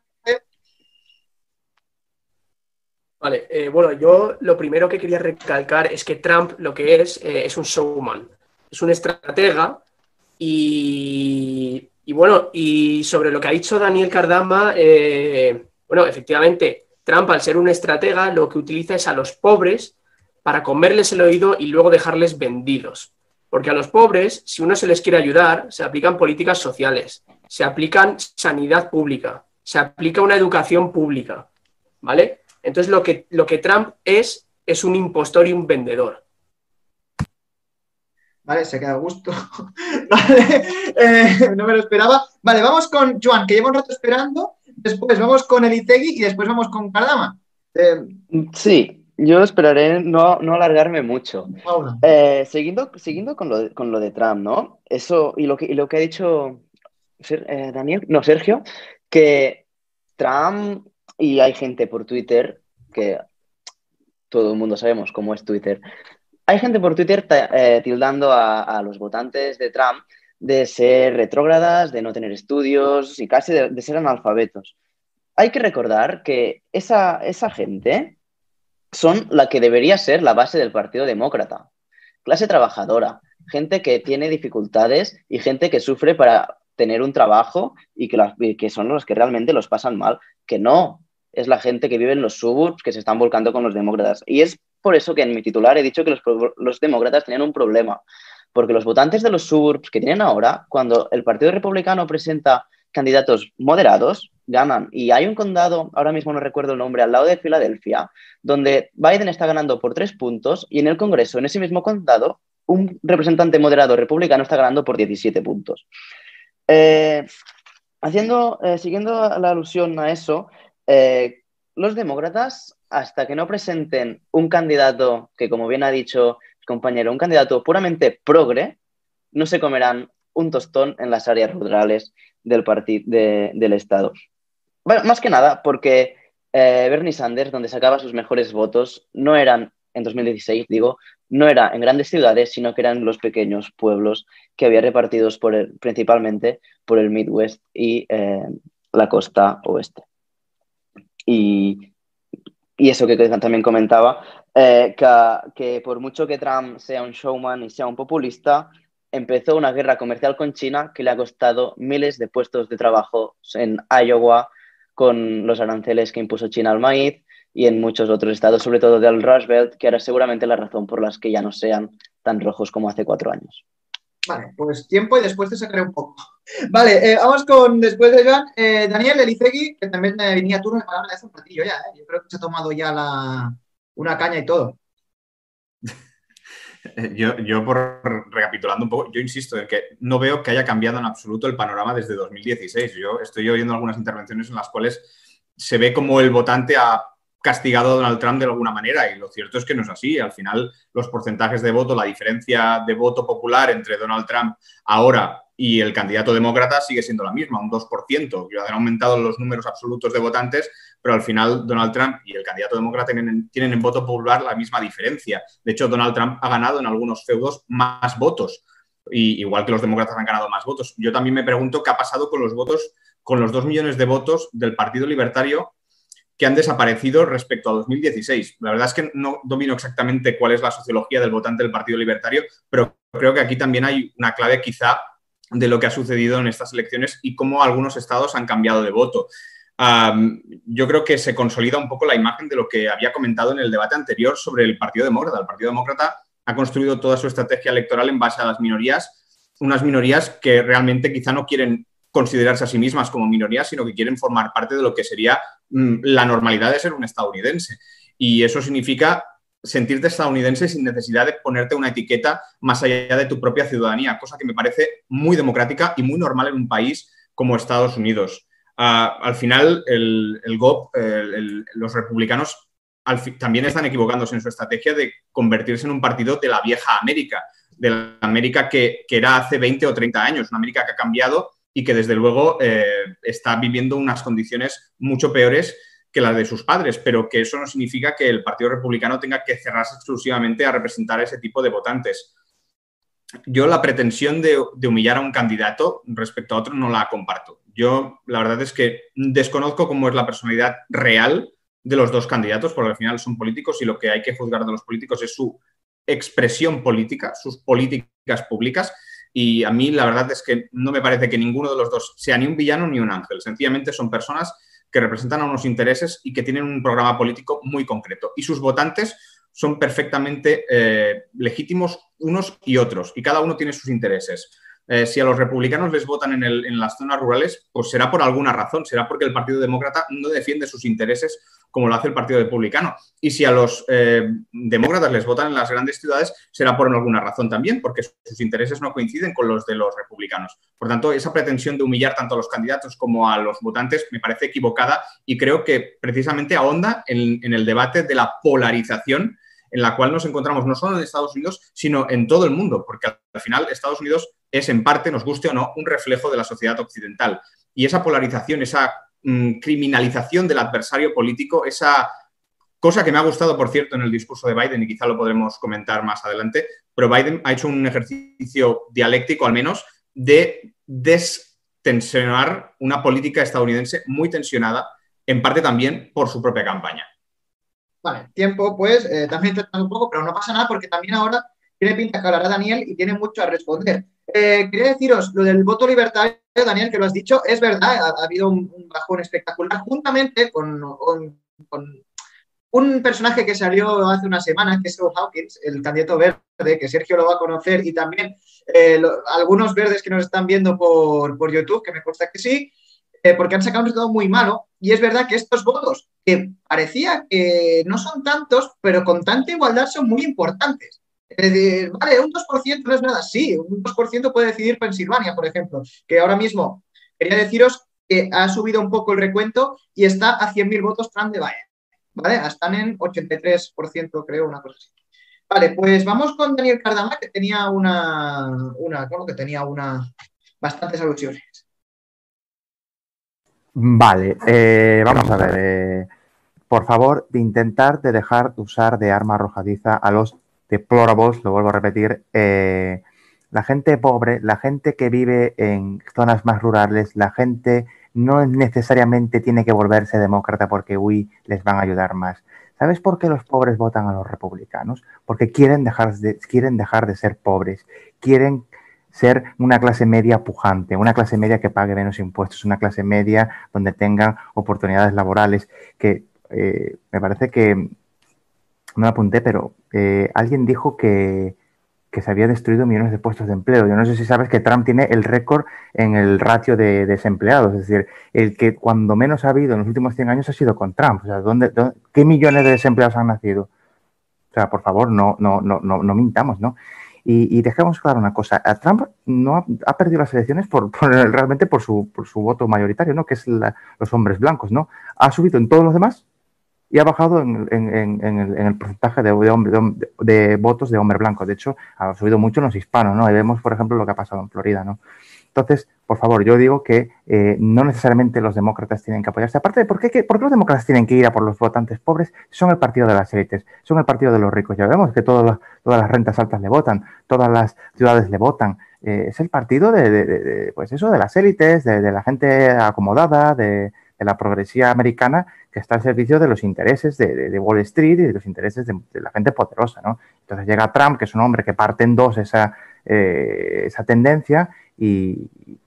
Speaker 7: Vale, eh, bueno, yo lo primero que quería recalcar es que Trump lo que es, eh, es un showman. es un estratega y, y bueno, y sobre lo que ha dicho Daniel Cardama, eh, bueno, efectivamente, Trump, al ser un estratega, lo que utiliza es a los pobres para comerles el oído y luego dejarles vendidos. Porque a los pobres, si uno se les quiere ayudar, se aplican políticas sociales, se aplican sanidad pública, se aplica una educación pública, ¿vale? Entonces lo que, lo que Trump es, es un impostor y un vendedor.
Speaker 1: Vale, se queda a gusto. Vale, eh, no me lo esperaba. Vale, vamos con Joan, que lleva un rato esperando. Después vamos con Elizegui y después vamos con Cardama. Eh,
Speaker 6: Sí, yo esperaré no, no alargarme mucho.
Speaker 1: Paula.
Speaker 6: Eh, siguiendo siguiendo con, lo de, con lo de Trump, ¿no? Eso, y lo que, y lo que ha dicho Ser- eh, Daniel, no, Sergio, que Trump, y hay gente por Twitter, que todo el mundo sabemos cómo es Twitter, hay gente por Twitter ta- eh, tildando a, a los votantes de Trump de ser retrógradas, de no tener estudios y casi de, de ser analfabetos. Hay que recordar que esa, esa gente son la que debería ser la base del Partido Demócrata. Clase trabajadora, gente que tiene dificultades y gente que sufre para tener un trabajo y que, las, y que son los que realmente los pasan mal, que no es la gente que vive en los suburbs que se están volcando con los demócratas. Y es por eso que en mi titular he dicho que los, los demócratas tenían un problema, porque los votantes de los suburbs que tienen ahora, cuando el Partido Republicano presenta candidatos moderados, ganan. Y hay un condado, ahora mismo no recuerdo el nombre, al lado de Filadelfia, donde Biden está ganando por tres puntos y en el Congreso, en ese mismo condado, un representante moderado republicano está ganando por diecisiete puntos. Eh, haciendo, eh, siguiendo la alusión a eso, eh, los demócratas, hasta que no presenten un candidato que, como bien ha dicho el compañero, un candidato puramente progre, no se comerán un tostón en las áreas rurales del, parti- de, del Estado. Bueno, más que nada porque eh, Bernie Sanders, donde sacaba sus mejores votos, no eran, en dos mil dieciséis, digo, no era en grandes ciudades, sino que eran los pequeños pueblos que había repartidos por el, principalmente por el Midwest y eh, la costa oeste. Y, y eso que también comentaba, eh, que, que por mucho que Trump sea un showman y sea un populista, empezó una guerra comercial con China que le ha costado miles de puestos de trabajo en Iowa, con los aranceles que impuso China al maíz y en muchos otros estados, sobre todo del Rust Belt, que ahora es seguramente la razón por las que ya no sean tan rojos como hace cuatro años.
Speaker 1: Vale, pues tiempo y después te sacaré un poco. Vale, eh, vamos con, después de Joan, eh, Daniel Elizegui, que también me venía turno de palabra de hace un ratillo ya, eh. Yo creo que se ha tomado ya la, una caña y todo.
Speaker 5: Yo, yo, por recapitulando un poco, yo insisto en que no veo que haya cambiado en absoluto el panorama desde dos mil dieciséis. Yo estoy oyendo algunas intervenciones en las cuales se ve como el votante ha castigado a Donald Trump de alguna manera y lo cierto es que no es así. Al final, los porcentajes de voto, la diferencia de voto popular entre Donald Trump ahora y el candidato demócrata sigue siendo la misma, un dos por ciento. Han aumentado los números absolutos de votantes, pero al final Donald Trump y el candidato demócrata tienen, tienen en voto popular la misma diferencia. De hecho, Donald Trump ha ganado en algunos feudos más votos, y, igual que los demócratas han ganado más votos. Yo también me pregunto qué ha pasado con los votos, con los dos millones de votos del Partido Libertario que han desaparecido respecto a dos mil dieciséis. La verdad es que no domino exactamente cuál es la sociología del votante del Partido Libertario, pero creo que aquí también hay una clave quizá de lo que ha sucedido en estas elecciones y cómo algunos estados han cambiado de voto. Um, yo creo que se consolida un poco la imagen de lo que había comentado en el debate anterior sobre el Partido Demócrata. El Partido Demócrata ha construido toda su estrategia electoral en base a las minorías, unas minorías que realmente quizá no quieren considerarse a sí mismas como minorías, sino que quieren formar parte de lo que sería mm, la normalidad de ser un estadounidense. Y eso significa sentirte estadounidense sin necesidad de ponerte una etiqueta más allá de tu propia ciudadanía, cosa que me parece muy democrática y muy normal en un país como Estados Unidos. Uh, al final, el, el G O P, el, el, los republicanos al fi, también están equivocándose en su estrategia de convertirse en un partido de la vieja América, de la América que, que era hace veinte o treinta años, una América que ha cambiado y que desde luego eh, está viviendo unas condiciones mucho peores que las de sus padres, pero que eso no significa que el Partido Republicano tenga que cerrarse exclusivamente a representar a ese tipo de votantes. Yo la pretensión de, de humillar a un candidato respecto a otro no la comparto. Yo la verdad es que desconozco cómo es la personalidad real de los dos candidatos, porque al final son políticos y lo que hay que juzgar de los políticos es su expresión política, sus políticas públicas. Y a mí la verdad es que no me parece que ninguno de los dos sea ni un villano ni un ángel. Sencillamente son personas que representan a unos intereses y que tienen un programa político muy concreto. Y sus votantes son perfectamente eh, legítimos unos y otros, y cada uno tiene sus intereses. Eh, si a los republicanos les votan en, el, en las zonas rurales, pues será por alguna razón, será porque el Partido Demócrata no defiende sus intereses como lo hace el Partido Republicano. Y si a los eh, demócratas les votan en las grandes ciudades, será por alguna razón también, porque sus intereses no coinciden con los de los republicanos. Por tanto, esa pretensión de humillar tanto a los candidatos como a los votantes me parece equivocada y creo que precisamente ahonda en, en el debate de la polarización en la cual nos encontramos no solo en Estados Unidos, sino en todo el mundo, porque al final Estados Unidos es en parte, nos guste o no, un reflejo de la sociedad occidental. Y esa polarización, esa mmm, criminalización del adversario político, esa cosa que me ha gustado, por cierto, en el discurso de Biden, y quizá lo podremos comentar más adelante, pero Biden ha hecho un ejercicio dialéctico, al menos, de destensionar una política estadounidense muy tensionada, en parte también por su propia campaña.
Speaker 1: Vale, tiempo, pues, eh, también tratando un poco, pero no pasa nada porque también ahora tiene pinta que hablará Daniel y tiene mucho a responder. Eh, quería deciros, lo del voto libertario, Daniel, que lo has dicho, es verdad, ha, ha habido un, un bajón espectacular, juntamente con, con, con un personaje que salió hace una semana, que es Joe Hawkins, el candidato verde, que Sergio lo va a conocer, y también eh, lo, algunos verdes que nos están viendo por, por YouTube, que me consta que sí, eh, porque han sacado un resultado muy malo, y es verdad que estos votos, que parecía que no son tantos, pero con tanta igualdad son muy importantes. Es decir, vale, un dos por ciento no es nada, sí, un dos por ciento puede decidir Pensilvania, por ejemplo, que ahora mismo quería deciros que ha subido un poco el recuento y está a cien mil votos Trump de Biden, ¿vale? Están en ochenta y tres por ciento, creo, una cosa así. Vale, pues vamos con Daniel Cardama, que tenía una, una, bueno, que tenía una, bastantes alusiones.
Speaker 3: Vale, eh, vamos a ver. Eh, por favor, de intentar de dejar de usar de arma arrojadiza a los deplorables, lo vuelvo a repetir, eh, la gente pobre, la gente que vive en zonas más rurales, la gente no necesariamente tiene que volverse demócrata porque, uy, les van a ayudar más. ¿Sabes por qué los pobres votan a los republicanos? Porque quieren dejar de, quieren dejar de ser pobres, quieren ser una clase media pujante, una clase media que pague menos impuestos, una clase media donde tengan oportunidades laborales, que eh, me parece que, no me apunté, pero eh, alguien dijo que, que se había destruido millones de puestos de empleo. Yo no sé si sabes que Trump tiene el récord en el ratio de desempleados, es decir, el que cuando menos ha habido en los últimos cien años ha sido con Trump. O sea, ¿dónde, dónde, ¿qué millones de desempleados han nacido? O sea, por favor, no, no, no, no, no mintamos, ¿no? Y, y dejemos claro una cosa, a Trump no ha, ha perdido las elecciones por, por realmente por su, por su voto mayoritario, ¿no? Que es la, los hombres blancos, ¿no? Ha subido en todos los demás y ha bajado en, en, en, en, el, en el porcentaje de, de, hombre, de, de votos de hombre blanco. De hecho, ha subido mucho en los hispanos, ¿no? Y vemos, por ejemplo, lo que ha pasado en Florida, ¿no? Entonces, por favor, yo digo que eh, no necesariamente los demócratas tienen que apoyarse. Aparte de, ¿por qué, ¿por qué los demócratas tienen que ir a por los votantes pobres? Son el partido de las élites, son el partido de los ricos. Ya vemos que todos los, todas las rentas altas le votan, todas las ciudades le votan. Eh, es el partido de, de, de, de, pues eso, de las élites, de, de la gente acomodada, de, de la progresía americana, que está al servicio de los intereses de, de, de Wall Street y de los intereses de, de la gente poderosa, ¿no? Entonces llega Trump, que es un hombre que parte en dos esa, eh, esa tendencia, y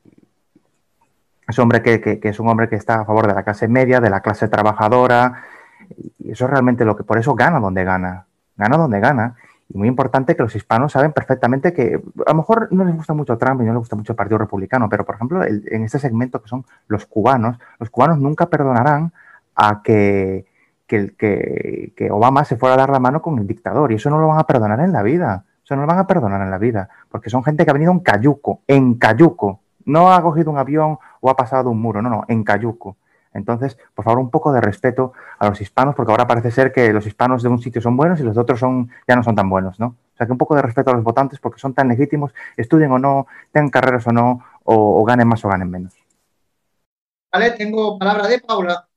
Speaker 3: es, hombre que, que, que es un hombre que está a favor de la clase media, de la clase trabajadora, y eso es realmente lo que, por eso gana donde gana, gana donde gana. Y muy importante que los hispanos saben perfectamente que a lo mejor no les gusta mucho Trump y no les gusta mucho el Partido Republicano, pero por ejemplo el, en este segmento que son los cubanos, los cubanos nunca perdonarán a que, que, que, que Obama se fuera a dar la mano con el dictador, y eso no lo van a perdonar en la vida, eso no lo van a perdonar en la vida, porque son gente que ha venido en cayuco, en cayuco, no ha cogido un avión o ha pasado un muro, no, no, en cayuco. Entonces, por favor, un poco de respeto a los hispanos, porque ahora parece ser que los hispanos de un sitio son buenos y los de otros son, ya no son tan buenos, ¿no? O sea, que un poco de respeto a los votantes, porque son tan legítimos, estudien o no, tengan carreras o no, o, o ganen más o ganen menos.
Speaker 1: Vale, tengo palabra de Paula.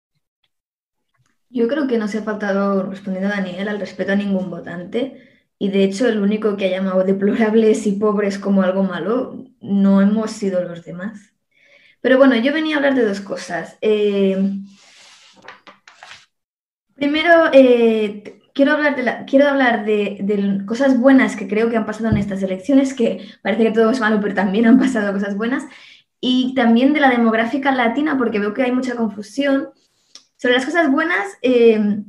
Speaker 4: Yo creo que no se ha faltado, respondiendo a Daniel, al respeto a ningún votante. Y de hecho, el único que ha llamado deplorables y pobres como algo malo no hemos sido los demás. Pero bueno, yo venía a hablar de dos cosas. Eh, primero, eh, quiero hablar, de, la, quiero hablar de, de cosas buenas que creo que han pasado en estas elecciones, que parece que todo es malo, pero también han pasado cosas buenas, y también de la demográfica latina, porque veo que hay mucha confusión. Sobre las cosas buenas, eh,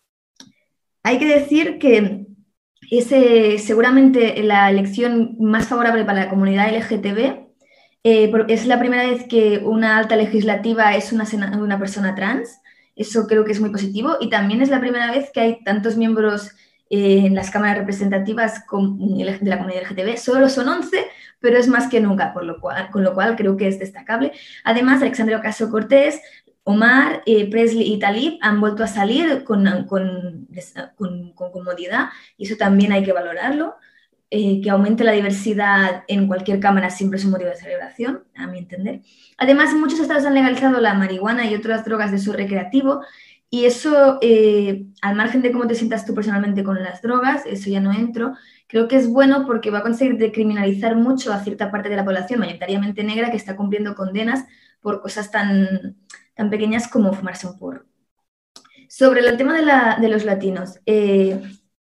Speaker 4: hay que decir que es eh, seguramente la elección más favorable para la comunidad L G T B. Eh, es la primera vez que una alta legislativa es una, una persona trans. Eso creo que es muy positivo. Y también es la primera vez que hay tantos miembros eh, en las cámaras representativas con, de la comunidad L G T B. Solo son once, pero es más que nunca, por lo cual, con lo cual creo que es destacable. Además, Alexandria Ocasio-Cortez, Omar, eh, Presley y Talib han vuelto a salir con, con, con, con comodidad, y eso también hay que valorarlo. Eh, que aumente la diversidad en cualquier cámara siempre es un motivo de celebración, a mi entender. Además, muchos estados han legalizado la marihuana y otras drogas de uso recreativo, y eso, eh, al margen de cómo te sientas tú personalmente con las drogas, eso ya no entro, creo que es bueno porque va a conseguir decriminalizar mucho a cierta parte de la población, mayoritariamente negra, que está cumpliendo condenas por cosas tan, tan pequeñas como fumarse un porro. Sobre el tema de, la, de los latinos, eh,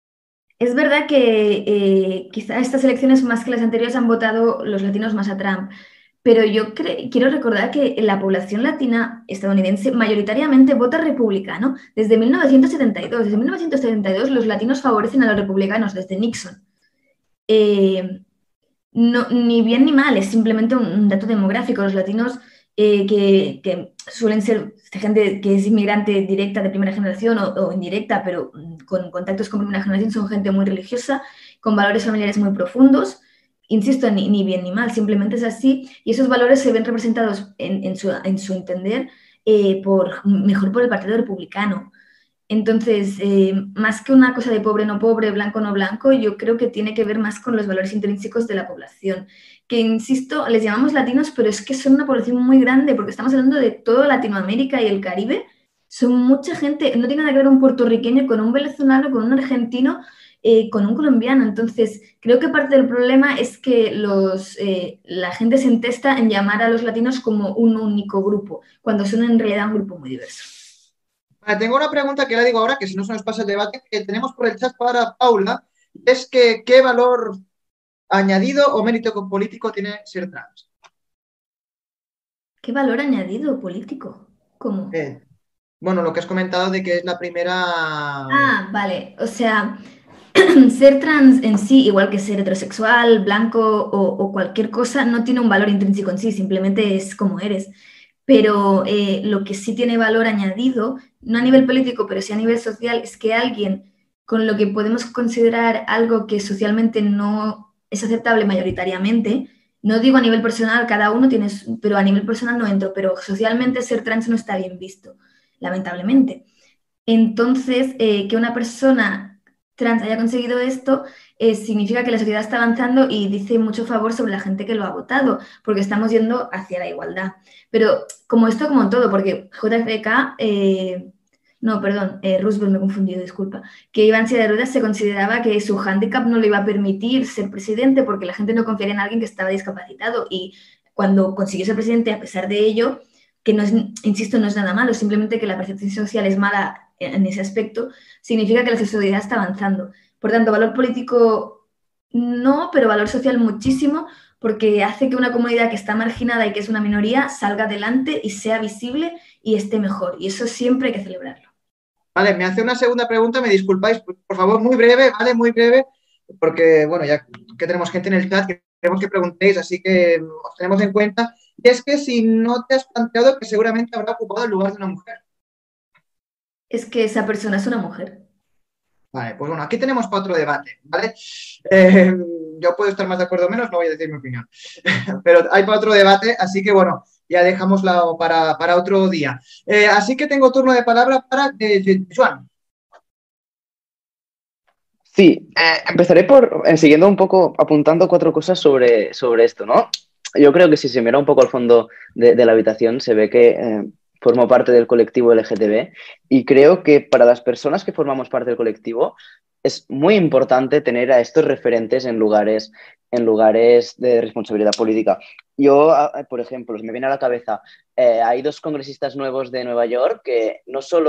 Speaker 4: es verdad que eh, quizá estas elecciones más que las anteriores han votado los latinos más a Trump, pero yo quiero recordar que la población latina estadounidense mayoritariamente vota republicano desde mil novecientos setenta y dos. Desde mil novecientos setenta y dos los latinos favorecen a los republicanos desde Nixon. Eh, no, ni bien ni mal, es simplemente un, un dato demográfico. Los latinos eh, que, que suelen ser gente que es inmigrante directa de primera generación o, o indirecta, pero con contactos con primera generación, son gente muy religiosa, con valores familiares muy profundos. Insisto, ni, ni bien ni mal, simplemente es así, y esos valores se ven representados en, en, su, en su entender eh, por, mejor por el Partido Republicano. Entonces, eh, más que una cosa de pobre no pobre, blanco no blanco, yo creo que tiene que ver más con los valores intrínsecos de la población, que, insisto, les llamamos latinos, pero es que son una población muy grande, porque estamos hablando de toda Latinoamérica y el Caribe. Son mucha gente, no tiene nada que ver un puertorriqueño con un venezolano, con un argentino, eh, con un colombiano. Entonces, creo que parte del problema es que los, eh, la gente se entesta en llamar a los latinos como un único grupo, cuando son en realidad un grupo muy diverso.
Speaker 1: Vale, tengo una pregunta que la digo ahora, que si no se nos pasa el debate, que tenemos por el chat para Paula, es que ¿qué valor añadido o mérito político tiene ser trans?
Speaker 4: ¿Qué valor añadido político? ¿Cómo?
Speaker 1: Eh, bueno, lo que has comentado de que es la primera...
Speaker 4: Ah, vale, o sea, ser trans en sí, igual que ser heterosexual, blanco o, o cualquier cosa, no tiene un valor intrínseco en sí, simplemente es como eres. Pero eh, lo que sí tiene valor añadido, no a nivel político, pero sí a nivel social, es que alguien con lo que podemos considerar algo que socialmente no es aceptable mayoritariamente, no digo a nivel personal, cada uno tiene, pero a nivel personal no entro, pero socialmente ser trans no está bien visto, lamentablemente. Entonces, eh, que una persona trans haya conseguido esto eh, significa que la sociedad está avanzando y dice mucho favor sobre la gente que lo ha votado, porque estamos yendo hacia la igualdad. Pero como esto, como en todo, porque J F K, eh, no, perdón, eh, Roosevelt, me he confundido, disculpa, que iba en silla de ruedas, se consideraba que su hándicap no le iba a permitir ser presidente porque la gente no confiaría en alguien que estaba discapacitado, y cuando consiguió ser presidente, a pesar de ello, que no es, insisto, no es nada malo, simplemente que la percepción social es mala en ese aspecto, significa que la sociedad está avanzando. Por tanto, valor político no, pero valor social muchísimo, porque hace que una comunidad que está marginada y que es una minoría salga adelante y sea visible y esté mejor. Y eso siempre hay que celebrarlo.
Speaker 1: Vale, me hace una segunda pregunta, me disculpáis, por favor, muy breve, ¿vale? Muy breve, porque, bueno, ya que tenemos gente en el chat, que queremos que preguntéis, así que os tenemos en cuenta. Y es que si no te has planteado que seguramente habrá ocupado el lugar de una mujer.
Speaker 4: Es que esa persona es una mujer.
Speaker 1: Vale, pues bueno, aquí tenemos para otro debate, ¿vale? Eh, yo puedo estar más de acuerdo o menos, no voy a decir mi opinión. Pero hay para otro debate, así que bueno, ya dejamosla para, para otro día. Eh, así que tengo turno de palabra para eh, Joan.
Speaker 6: Sí, eh, empezaré por, eh, siguiendo un poco, apuntando cuatro cosas sobre, sobre esto, ¿no? Yo creo que si se mira un poco al fondo de, de la habitación, se ve que eh, formo parte del colectivo L G T B, y creo que para las personas que formamos parte del colectivo es muy importante tener a estos referentes en lugares, en lugares de responsabilidad política. Yo, por ejemplo, me viene a la cabeza, eh, hay dos congresistas nuevos de Nueva York que no solo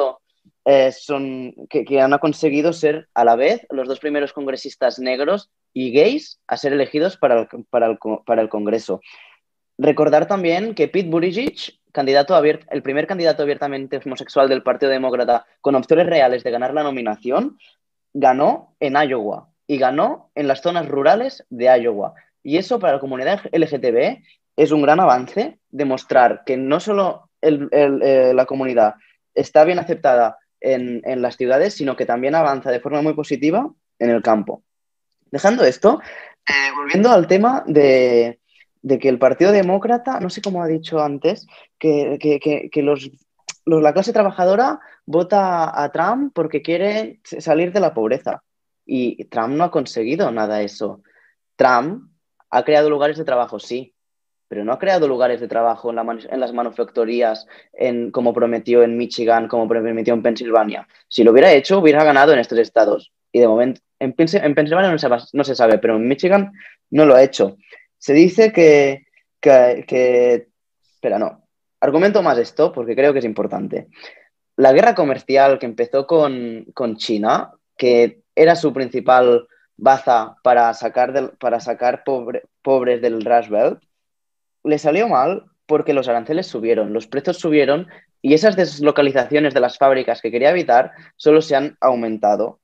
Speaker 6: eh, son, que, que han conseguido ser a la vez los dos primeros congresistas negros y gays a ser elegidos para el, para el, para el Congreso. Recordar también que Pete Buttigieg, candidato abiert, el primer candidato abiertamente homosexual del Partido Demócrata con opciones reales de ganar la nominación, ganó en Iowa y ganó en las zonas rurales de Iowa. Y eso para la comunidad L G T B es un gran avance, demostrar que no solo el, el, eh, la comunidad está bien aceptada en, en las ciudades, sino que también avanza de forma muy positiva en el campo. Dejando esto, eh, volviendo al tema de, de que el Partido Demócrata, no sé cómo ha dicho antes, que, que, que, que los, los, la clase trabajadora vota a Trump porque quiere salir de la pobreza. Y Trump no ha conseguido nada de eso. Trump ha creado lugares de trabajo, sí, pero no ha creado lugares de trabajo en, la man en las manufactorías, en, como prometió en Michigan, como prometió en Pensilvania. Si lo hubiera hecho, hubiera ganado en estos estados. Y de momento, en, Pens en Pensilvania no se, no se sabe, pero en Michigan no lo ha hecho. Se dice que, que, que... Espera, no. Argumento más esto, porque creo que es importante. La guerra comercial que empezó con, con China, que era su principal baza para sacar, del, para sacar pobre, pobres del Rust Belt, le salió mal porque los aranceles subieron, los precios subieron y esas deslocalizaciones de las fábricas que quería evitar solo se han aumentado.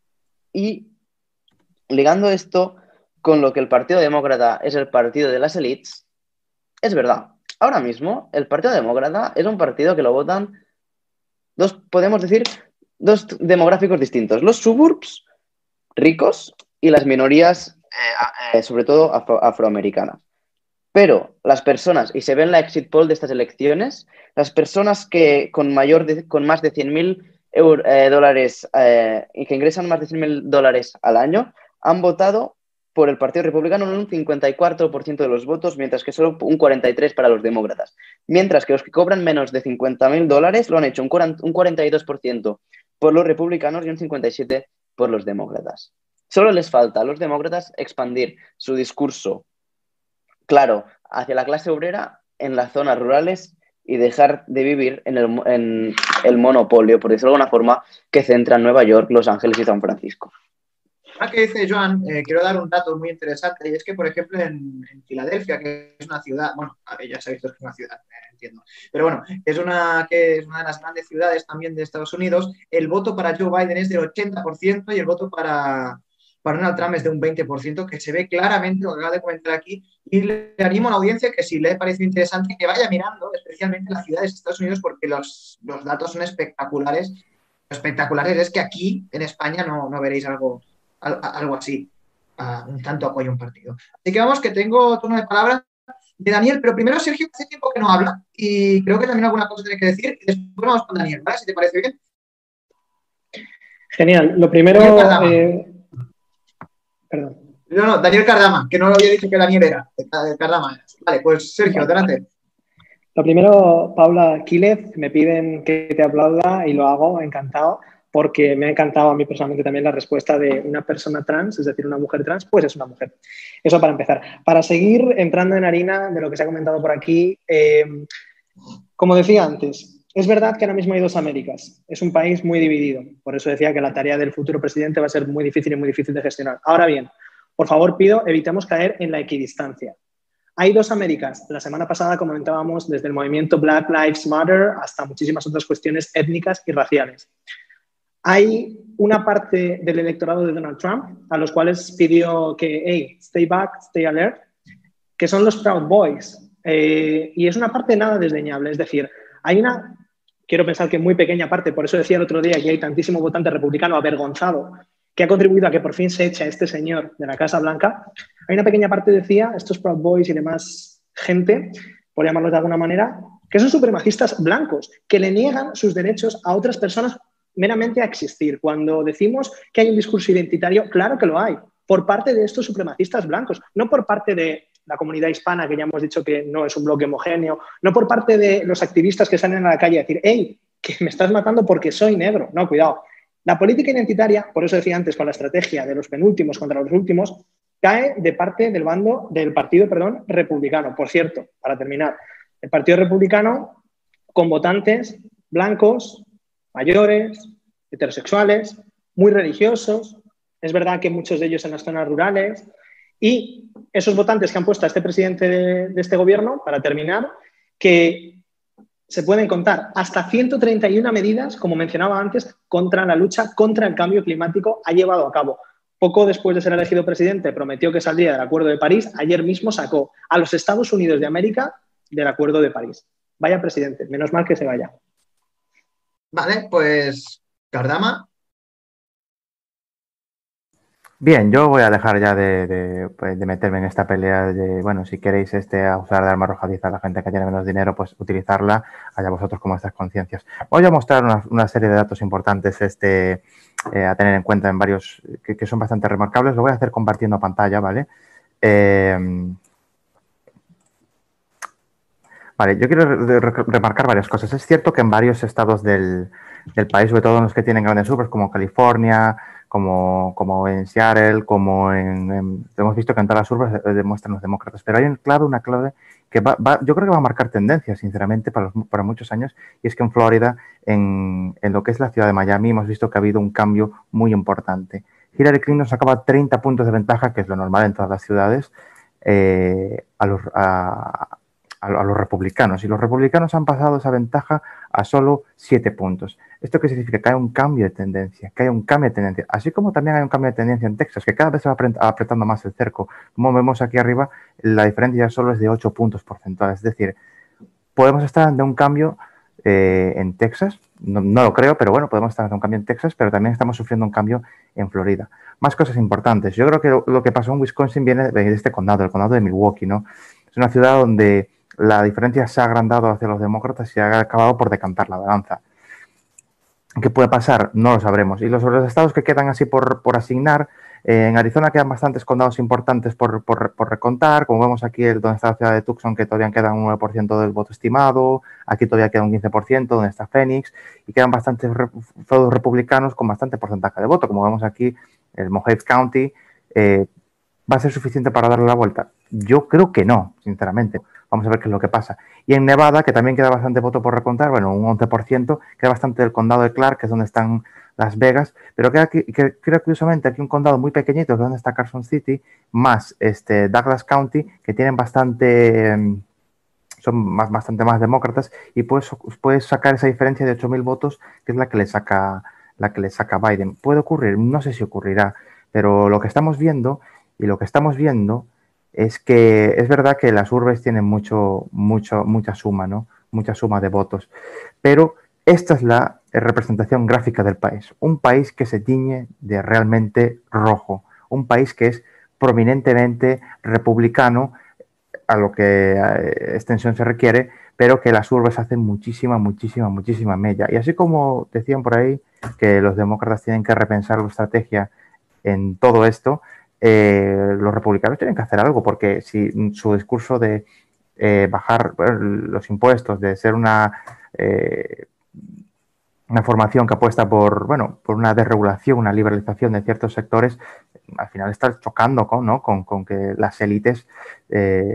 Speaker 6: Y ligando esto con lo que el Partido Demócrata es el partido de las élites, es verdad. Ahora mismo el Partido Demócrata es un partido que lo votan dos, podemos decir, dos demográficos distintos. Los suburbs ricos y las minorías, eh, eh, sobre todo afro afroamericanas. Pero las personas, y se ve en la exit poll de estas elecciones, las personas que con, mayor de, con más de cien mil eh, dólares eh, y que ingresan más de cien mil dólares al año han votado por el Partido Republicano en un cincuenta y cuatro por ciento de los votos, mientras que solo un cuarenta y tres por ciento para los demócratas. Mientras que los que cobran menos de cincuenta mil dólares lo han hecho un cuarenta y dos por ciento por los republicanos y un cincuenta y siete por ciento por los demócratas. Solo les falta a los demócratas expandir su discurso claro hacia la clase obrera en las zonas rurales y dejar de vivir en el, en el monopolio, por decirlo de alguna forma, que centra en Nueva York, Los Ángeles y San Francisco.
Speaker 1: Ahora que dice Joan, eh, quiero dar un dato muy interesante, y es que, por ejemplo, en, en Filadelfia, que es una ciudad, bueno, a ver, ya sabéis que es una ciudad, eh, entiendo, pero bueno, es una, que es una de las grandes ciudades también de Estados Unidos, el voto para Joe Biden es del ochenta por ciento y el voto para, para Donald Trump es de un veinte por ciento, que se ve claramente lo que acabo de comentar aquí, y le animo a la audiencia que si le parece interesante que vaya mirando, especialmente las ciudades de Estados Unidos, porque los, los datos son espectaculares. Lo espectaculares es que aquí, en España, no, no veréis algo... algo así, uh, un tanto apoyo a un partido. Así que vamos, que tengo turno de palabra de Daniel, pero primero Sergio, hace tiempo que no habla y creo que también alguna cosa tiene que decir y después vamos con Daniel, ¿vale? Si te parece bien.
Speaker 2: Genial. Lo primero... Eh... Perdón.
Speaker 1: No, no, Daniel Cardama, que no lo había dicho que Daniel era, de Cardama. Vale, pues Sergio, adelante.
Speaker 2: Lo primero, Paula Quílez, me piden que te aplauda y lo hago, encantado. Porque me ha encantado a mí personalmente también la respuesta de una persona trans, es decir, una mujer trans, pues es una mujer. Eso para empezar. Para seguir entrando en harina de lo que se ha comentado por aquí, eh, como decía antes, es verdad que ahora mismo hay dos Américas. Es un país muy dividido. Por eso decía que la tarea del futuro presidente va a ser muy difícil y muy difícil de gestionar. Ahora bien, por favor pido, evitemos caer en la equidistancia. Hay dos Américas. La semana pasada comentábamos desde el movimiento Black Lives Matter hasta muchísimas otras cuestiones étnicas y raciales. Hay una parte del electorado de Donald Trump a los cuales pidió que, hey, stay back, stay alert, que son los Proud Boys. Eh, y es una parte nada desdeñable. Es decir, hay una, quiero pensar que muy pequeña parte, por eso decía el otro día que hay tantísimo votante republicano avergonzado que ha contribuido a que por fin se eche a este señor de la Casa Blanca. Hay una pequeña parte, decía, estos Proud Boys y demás gente, por llamarlos de alguna manera, que son supremacistas blancos, que le niegan sus derechos a otras personas meramente a existir. Cuando decimos que hay un discurso identitario, claro que lo hay, por parte de estos supremacistas blancos, no por parte de la comunidad hispana, que ya hemos dicho que no es un bloque homogéneo, no por parte de los activistas que salen a la calle a decir, hey, que me estás matando porque soy negro. No, cuidado. La política identitaria, por eso decía antes, con la estrategia de los penúltimos contra los últimos, cae de parte del bando del partido, perdón, republicano. Por cierto, para terminar, el partido republicano con votantes blancos, mayores, heterosexuales, muy religiosos. Es verdad que muchos de ellos en las zonas rurales. Y esos votantes que han puesto a este presidente de, de este gobierno, para terminar, que se pueden contar hasta ciento treinta y una medidas, como mencionaba antes, contra la lucha contra el cambio climático ha llevado a cabo. Poco después de ser elegido presidente, prometió que saldría del Acuerdo de París. Ayer mismo sacó a los Estados Unidos de América del Acuerdo de París. Vaya presidente, menos mal que se vaya.
Speaker 1: Vale, pues Kardama.
Speaker 3: Bien, yo voy a dejar ya de, de, pues, de meterme en esta pelea de, bueno, si queréis este, a usar de arma arrojadiza a la gente que tiene menos dinero, pues utilizarla, allá vosotros con vuestras conciencias. Voy a mostrar una, una serie de datos importantes este, eh, a tener en cuenta en varios, que, que son bastante remarcables. Lo voy a hacer compartiendo pantalla, ¿vale? Eh, vale, yo quiero re, re, remarcar varias cosas. Es cierto que en varios estados del, del país, sobre todo en los que tienen grandes urbes, como California, Como, como en Seattle, como en, en... Hemos visto que en todas las urbes demuestran los demócratas, pero hay un clave, una clave que va, va, yo creo que va a marcar tendencia, sinceramente, para, los, para muchos años, y es que en Florida, en, en lo que es la ciudad de Miami, hemos visto que ha habido un cambio muy importante. Hillary Clinton sacaba treinta puntos de ventaja, que es lo normal en todas las ciudades, eh, a, los, a, a, a los republicanos, y los republicanos han pasado esa ventaja a solo siete puntos. ¿Esto qué significa? Que hay un cambio de tendencia, que hay un cambio de tendencia, así como también hay un cambio de tendencia en Texas, que cada vez se va apretando más el cerco. Como vemos aquí arriba, la diferencia solo es de ocho puntos porcentuales. Es decir, podemos estar ante un cambio eh, en Texas, no, no lo creo, pero bueno, podemos estar ante un cambio en Texas, pero también estamos sufriendo un cambio en Florida. Más cosas importantes. Yo creo que lo, lo que pasó en Wisconsin viene de este condado, el condado de Milwaukee, ¿no? Es una ciudad donde la diferencia se ha agrandado hacia los demócratas y ha acabado por decantar la balanza. ¿Qué puede pasar? No lo sabremos. Y los, los estados que quedan así por, por asignar, eh, en Arizona quedan bastantes condados importantes por, por, por recontar, como vemos aquí el, donde está la ciudad de Tucson, que todavía queda un nueve por ciento del voto estimado, aquí todavía queda un quince por ciento, donde está Phoenix, y quedan bastantes feudos republicanos con bastante porcentaje de voto, como vemos aquí, el Mohave County. Eh, ¿Va a ser suficiente para darle la vuelta? Yo creo que no, sinceramente. Vamos a ver qué es lo que pasa. Y en Nevada, que también queda bastante voto por recontar, bueno, un once por ciento, queda bastante del condado de Clark, que es donde están Las Vegas, pero queda aquí, que, creo curiosamente aquí un condado muy pequeñito, que es donde está Carson City, más este Douglas County, que tienen bastante, son más, bastante más demócratas, y puedes, puedes sacar esa diferencia de ocho mil votos, que es la que le saca, la que le saca Biden. ¿Puede ocurrir? No sé si ocurrirá, pero lo que estamos viendo, y lo que estamos viendo es que es verdad que las urbes tienen mucho, mucho, mucha suma, ¿no? Mucha suma de votos. Pero esta es la representación gráfica del país. Un país que se tiñe de realmente rojo. Un país que es prominentemente republicano, a lo que extensión se requiere, pero que las urbes hacen muchísima, muchísima, muchísima mella. Y así como decían por ahí que los demócratas tienen que repensar su estrategia en todo esto, Eh, los republicanos tienen que hacer algo, porque si su discurso de eh, bajar bueno, los impuestos, de ser una, eh, una formación que apuesta por, bueno, por una desregulación, una liberalización de ciertos sectores, al final está chocando con, ¿no? con, con que las élites eh,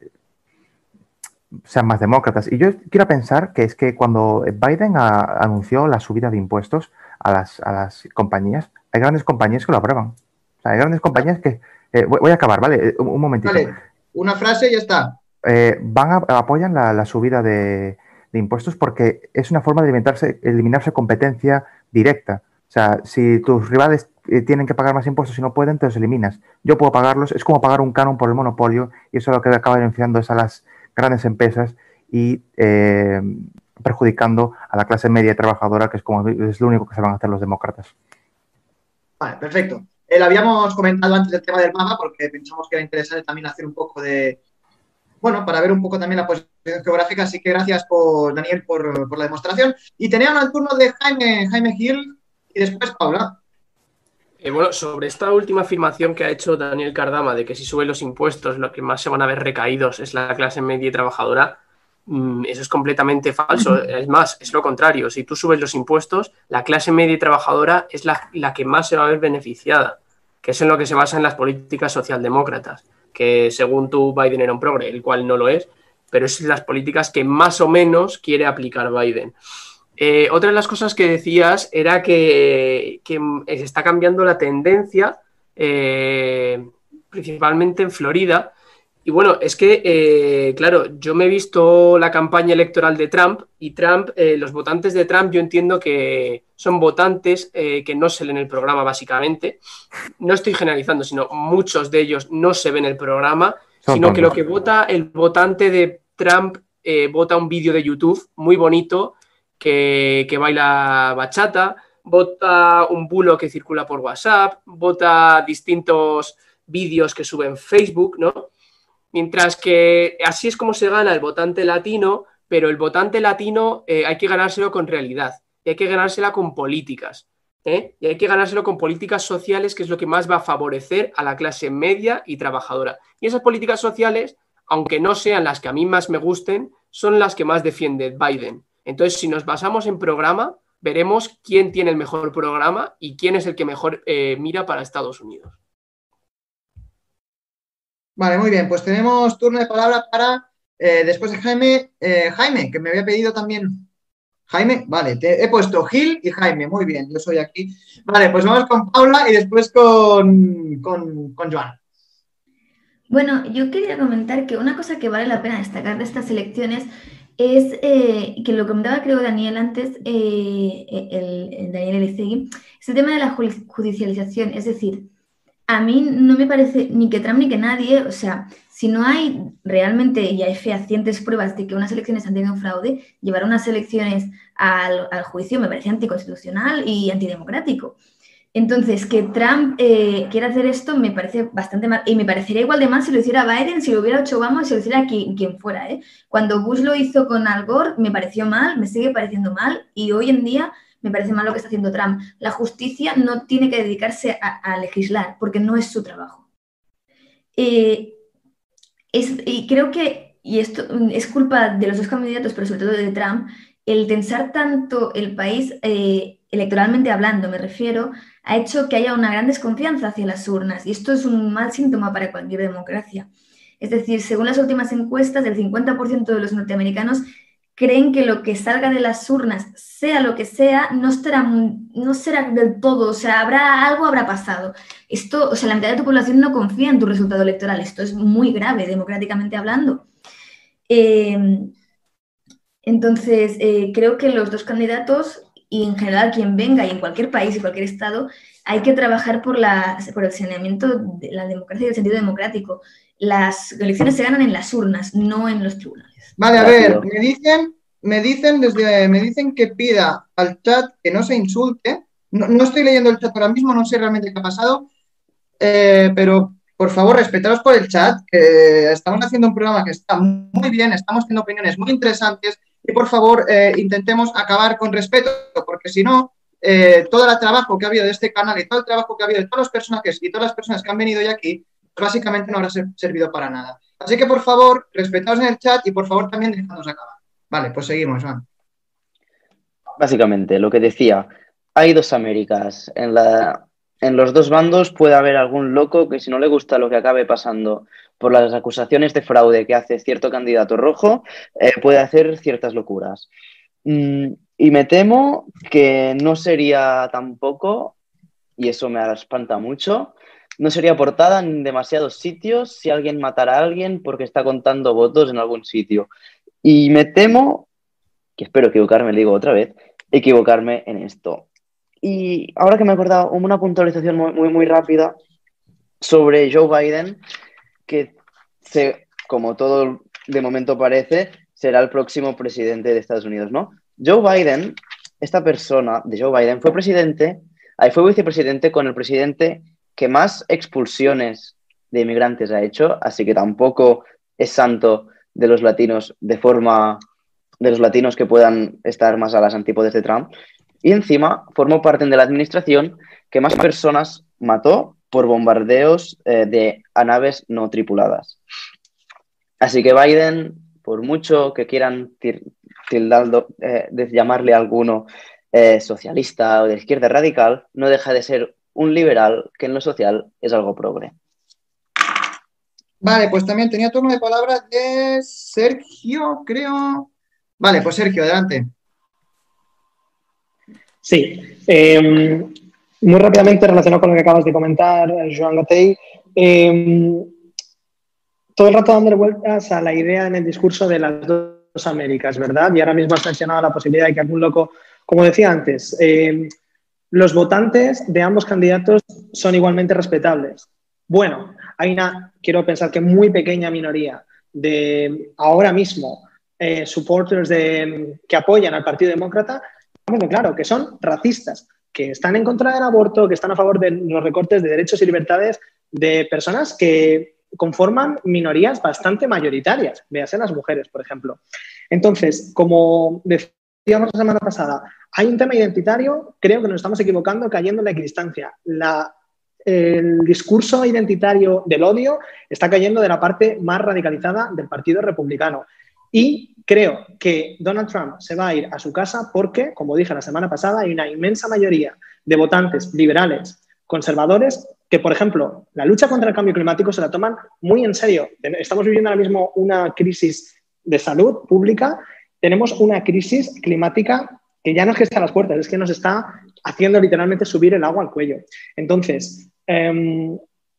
Speaker 3: sean más demócratas. Y yo quiero pensar que es que cuando Biden a, anunció la subida de impuestos a las, a las compañías, hay grandes compañías que lo aprueban. O sea, hay grandes compañías que... Eh, voy, voy a acabar, ¿vale? Un, un momentito.
Speaker 1: Vale, una frase y ya está.
Speaker 3: Eh, van a, apoyan la, la subida de, de impuestos porque es una forma de eliminarse, eliminarse competencia directa. O sea, si tus rivales eh, tienen que pagar más impuestos y no pueden, te los eliminas. Yo puedo pagarlos. Es como pagar un canon por el monopolio, y eso lo que acaba beneficiando es a las grandes empresas y eh, perjudicando a la clase media y trabajadora, que es, como, es lo único que se van a hacer los demócratas.
Speaker 1: Vale, perfecto. Eh, lo habíamos comentado antes del tema del mapa porque pensamos que era interesante también hacer un poco de, bueno, para ver un poco también la posición geográfica, así que gracias por Daniel por, por la demostración. Y teníamos el turno de Jaime, Jaime Gil y después Paula.
Speaker 7: Eh, bueno, sobre esta última afirmación que ha hecho Daniel Kardama de que si suben los impuestos lo que más se van a ver recaídos es la clase media y trabajadora, mmm, eso es completamente falso. Es más, es lo contrario. Si tú subes los impuestos, la clase media y trabajadora es la, la que más se va a ver beneficiada, que es en lo que se basa en las políticas socialdemócratas, que según tú Biden era un progre, el cual no lo es, pero es las políticas que más o menos quiere aplicar Biden. Eh, otra de las cosas que decías era que, que se está cambiando la tendencia, eh, principalmente en Florida. Y bueno, es que, eh, claro, yo me he visto la campaña electoral de Trump y Trump, eh, los votantes de Trump, yo entiendo que son votantes eh, que no se leen el programa básicamente. No estoy generalizando, sino muchos de ellos no se ven el programa,
Speaker 3: Son
Speaker 7: sino que
Speaker 3: tontos.
Speaker 7: lo que vota el votante de Trump eh, vota un vídeo de YouTube muy bonito que, que baila bachata, vota un bulo que circula por WhatsApp, vota distintos vídeos que sube en Facebook, ¿no? Mientras que así es como se gana el votante latino, pero el votante latino eh, hay que ganárselo con realidad y hay que ganársela con políticas. ¿eh? Y hay que ganárselo con políticas sociales, que es lo que más va a favorecer a la clase media y trabajadora. Y esas políticas sociales, aunque no sean las que a mí más me gusten, son las que más defiende Biden. Entonces, si nos basamos en programa, veremos quién tiene el mejor programa y quién es el que mejor eh, mira para Estados Unidos.
Speaker 1: Vale, muy bien, pues tenemos turno de palabra para, eh, después de Jaime, eh, Jaime, que me había pedido también. Jaime, vale, te he puesto Gil y Jaime, muy bien, yo soy aquí. Vale, pues vamos con Paula y después con, con, con Joan.
Speaker 4: Bueno, yo quería comentar que una cosa que vale la pena destacar de estas elecciones es eh, que lo comentaba creo Daniel antes, eh, el, el Daniel Elizegui, es el tema de la judicialización, es decir, a mí no me parece ni que Trump ni que nadie, o sea, si no hay realmente y hay fehacientes pruebas de que unas elecciones han tenido un fraude, llevar unas elecciones al, al juicio me parece anticonstitucional y antidemocrático. Entonces, que Trump eh, quiera hacer esto me parece bastante mal. Y me parecería igual de mal si lo hiciera Biden, si lo hubiera hecho Obama, si lo hiciera quien, quien fuera. ¿eh? Cuando Bush lo hizo con Al Gore, me pareció mal, me sigue pareciendo mal. Y hoy en día me parece mal lo que está haciendo Trump. La justicia no tiene que dedicarse a, a legislar, porque no es su trabajo. Eh, es, y creo que, y esto es culpa de los dos candidatos, pero sobre todo de Trump, el tensar tanto el país, eh, electoralmente hablando, me refiero, ha hecho que haya una gran desconfianza hacia las urnas, y esto es un mal síntoma para cualquier democracia. Es decir, según las últimas encuestas, el cincuenta por ciento de los norteamericanos creen que lo que salga de las urnas, sea lo que sea, no será, no será del todo, o sea, habrá algo habrá pasado. Esto, o sea, la mitad de tu población no confía en tu resultado electoral. Esto es muy grave, democráticamente hablando. Eh, entonces, eh, creo que los dos candidatos, y en general quien venga, y en cualquier país y cualquier estado, hay que trabajar por, la, por el saneamiento de la democracia y el sentido democrático. Las elecciones se ganan en las urnas, no en los tribunales.
Speaker 1: Vale, a ver, me dicen, me dicen desde, me dicen que pida al chat que no se insulte. No, no estoy leyendo el chat ahora mismo, no sé realmente qué ha pasado, eh, pero por favor, respetaros por el chat, que estamos haciendo un programa que está muy bien, estamos teniendo opiniones muy interesantes y por favor eh, intentemos acabar con respeto, porque si no, eh, todo el trabajo que ha habido de este canal y todo el trabajo que ha habido de todos los personajes y todas las personas que han venido hoy aquí, básicamente no habrá servido para nada. Así que, por favor, respetaos en el chat y, por favor, también dejadnos acabar. Vale, pues seguimos, Juan.
Speaker 6: Básicamente, lo que decía, hay dos Américas. En, la, en los dos bandos puede haber algún loco que si no le gusta lo que acabe pasando por las acusaciones de fraude que hace cierto candidato rojo, eh, puede hacer ciertas locuras. Mm, y me temo que no sería tampoco, y eso me espanta mucho, no sería portada en demasiados sitios si alguien matara a alguien porque está contando votos en algún sitio. Y me temo, que espero equivocarme, le digo otra vez, equivocarme en esto. Y ahora que me he acordado, una puntualización muy, muy, muy rápida sobre Joe Biden, que se, como todo de momento parece, será el próximo presidente de Estados Unidos, ¿no? Joe Biden, esta persona de Joe Biden, fue presidente, ahí fue vicepresidente con el presidente que más expulsiones de inmigrantes ha hecho, así que tampoco es santo de los latinos de forma de los latinos que puedan estar más a las antípodas de Trump. Y encima formó parte de la administración que más personas mató por bombardeos eh, de a naves no tripuladas. Así que Biden, por mucho que quieran tildando, eh, de llamarle a alguno eh, socialista o de izquierda radical, no deja de ser un liberal que en lo social es algo progre.
Speaker 1: Vale, pues también tenía turno de palabras de Sergio, creo. Vale, pues Sergio, adelante.
Speaker 2: Sí. Eh, muy rápidamente relacionado con lo que acabas de comentar, Joan Gatell, eh, todo el rato dándole vueltas a la idea en el discurso de las dos Américas, ¿verdad? Y ahora mismo has mencionado la posibilidad de que algún loco, como decía antes, eh, los votantes de ambos candidatos son igualmente respetables. Bueno, hay una, quiero pensar que muy pequeña minoría de ahora mismo eh, supporters de, que apoyan al Partido Demócrata, claro, que son racistas, que están en contra del aborto, que están a favor de los recortes de derechos y libertades de personas que conforman minorías bastante mayoritarias, véase las mujeres, por ejemplo. Entonces, como decíamos la semana pasada, hay un tema identitario, creo que nos estamos equivocando cayendo en la equidistancia. La, el discurso identitario del odio está cayendo de la parte más radicalizada del Partido Republicano. Y creo que Donald Trump se va a ir a su casa porque, como dije la semana pasada, hay una inmensa mayoría de votantes liberales, conservadores, que, por ejemplo, la lucha contra el cambio climático se la toman muy en serio. Estamos viviendo ahora mismo una crisis de salud pública, tenemos una crisis climática que ya no es que está a las puertas, es que nos está haciendo literalmente subir el agua al cuello. Entonces, eh,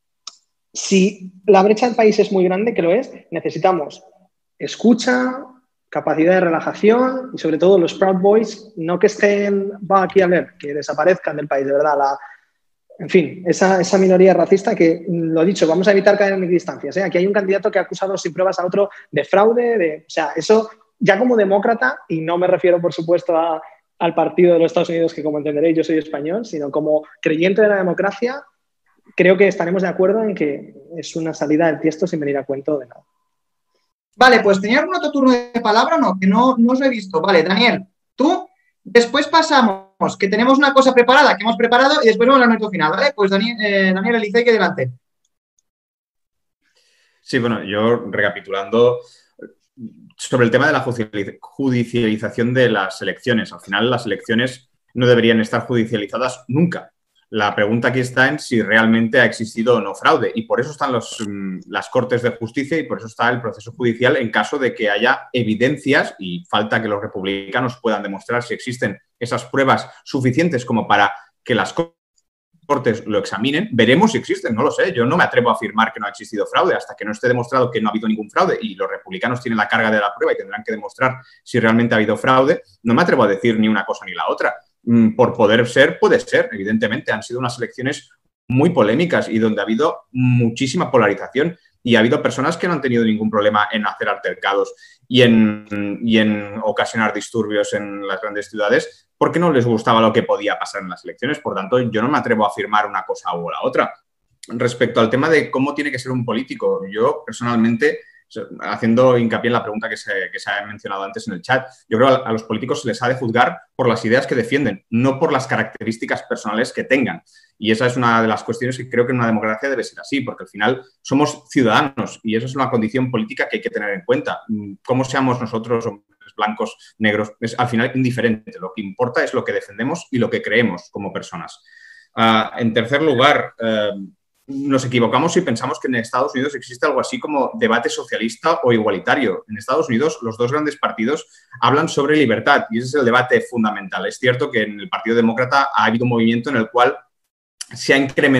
Speaker 2: si la brecha del país es muy grande, que lo es, necesitamos escucha, capacidad de relajación y sobre todo los Proud Boys, no que estén, va aquí a ver, que desaparezcan del país, de verdad. La, en fin, esa, esa minoría racista que, lo dicho, vamos a evitar caer en equidistancias, ¿eh? Aquí hay un candidato que ha acusado sin pruebas a otro de fraude, de, o sea, eso ya como demócrata, y no me refiero por supuesto a, al partido de los Estados Unidos, que como entenderéis yo soy español, sino como creyente de la democracia, creo que estaremos de acuerdo en que es una salida del tiesto sin venir a cuento de nada.
Speaker 1: Vale, pues ¿tenía algún otro turno de palabra o no? Que no, no os lo he visto. Vale, Daniel, tú, después pasamos, que tenemos una cosa preparada, que hemos preparado, y después vamos al minuto final, ¿vale? Pues Daniel, eh, Daniel Elicey, que delante.
Speaker 5: Sí, bueno, yo recapitulando sobre el tema de la judicialización de las elecciones. Al final, las elecciones no deberían estar judicializadas nunca. La pregunta aquí está en si realmente ha existido o no fraude, y por eso están los, las Cortes de Justicia y por eso está el proceso judicial en caso de que haya evidencias, y falta que los republicanos puedan demostrar si existen esas pruebas suficientes como para que las Cortes lo examinen. Veremos si existen, no lo sé. Yo no me atrevo a afirmar que no ha existido fraude hasta que no esté demostrado que no ha habido ningún fraude, y los republicanos tienen la carga de la prueba y tendrán que demostrar si realmente ha habido fraude. No me atrevo a decir ni una cosa ni la otra. Por poder ser, puede ser, evidentemente. Han sido unas elecciones muy polémicas y donde ha habido muchísima polarización, y ha habido personas que no han tenido ningún problema en hacer altercados y en, y en ocasionar disturbios en las grandes ciudades porque no les gustaba lo que podía pasar en las elecciones. Por tanto, yo no me atrevo a afirmar una cosa u la otra. Respecto al tema de cómo tiene que ser un político, yo personalmente, haciendo hincapié en la pregunta que se, que se ha mencionado antes en el chat, yo creo que a los políticos se les ha de juzgar por las ideas que defienden, no por las características personales que tengan. Y esa es una de las cuestiones que creo que en una democracia debe ser así, porque al final somos ciudadanos y eso es una condición política que hay que tener en cuenta. Cómo seamos nosotros, hombres blancos, negros, es al final indiferente. Lo que importa es lo que defendemos y lo que creemos como personas. Uh, en tercer lugar, uh, nos equivocamos si pensamos que en Estados Unidos existe algo así como debate socialista o igualitario. En Estados Unidos, los dos grandes partidos hablan sobre libertad y ese es el debate fundamental. Es cierto que en el Partido Demócrata ha habido un movimiento en el cual se ha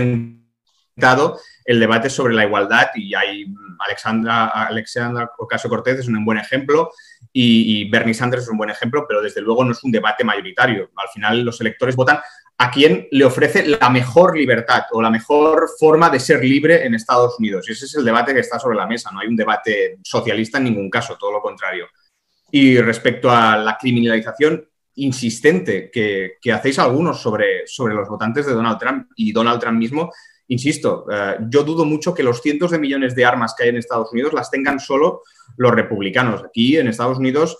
Speaker 5: incrementado el debate sobre la igualdad y hay Alexandra, Alexandra Ocasio-Cortez es un buen ejemplo y, y Bernie Sanders es un buen ejemplo, pero desde luego no es un debate mayoritario. Al final los electores votan a quien le ofrece la mejor libertad o la mejor forma de ser libre en Estados Unidos. Y ese es el debate que está sobre la mesa. No hay un debate socialista en ningún caso, todo lo contrario. Y respecto a la criminalización insistente que, que hacéis algunos sobre, sobre los votantes de Donald Trump y Donald Trump mismo, insisto, eh, yo dudo mucho que los cientos de millones de armas que hay en Estados Unidos las tengan solo los republicanos. Aquí en Estados Unidos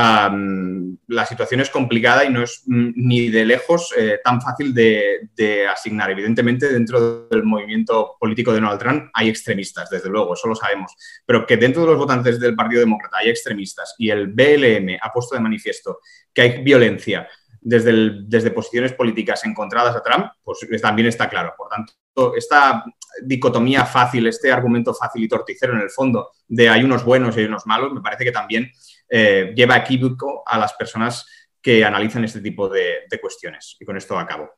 Speaker 5: Um, la situación es complicada y no es mm, ni de lejos eh, tan fácil de, de asignar. Evidentemente, dentro del movimiento político de Donald Trump hay extremistas, desde luego, eso lo sabemos. Pero que dentro de los votantes del Partido Demócrata hay extremistas y el B L M ha puesto de manifiesto que hay violencia desde, el, desde posiciones políticas encontradas a Trump, pues también está claro. Por tanto, esta dicotomía fácil, este argumento fácil y torticero en el fondo de hay unos buenos y hay unos malos, me parece que también Eh, lleva equívoco a las personas que analizan este tipo de, de cuestiones. Y con esto acabo.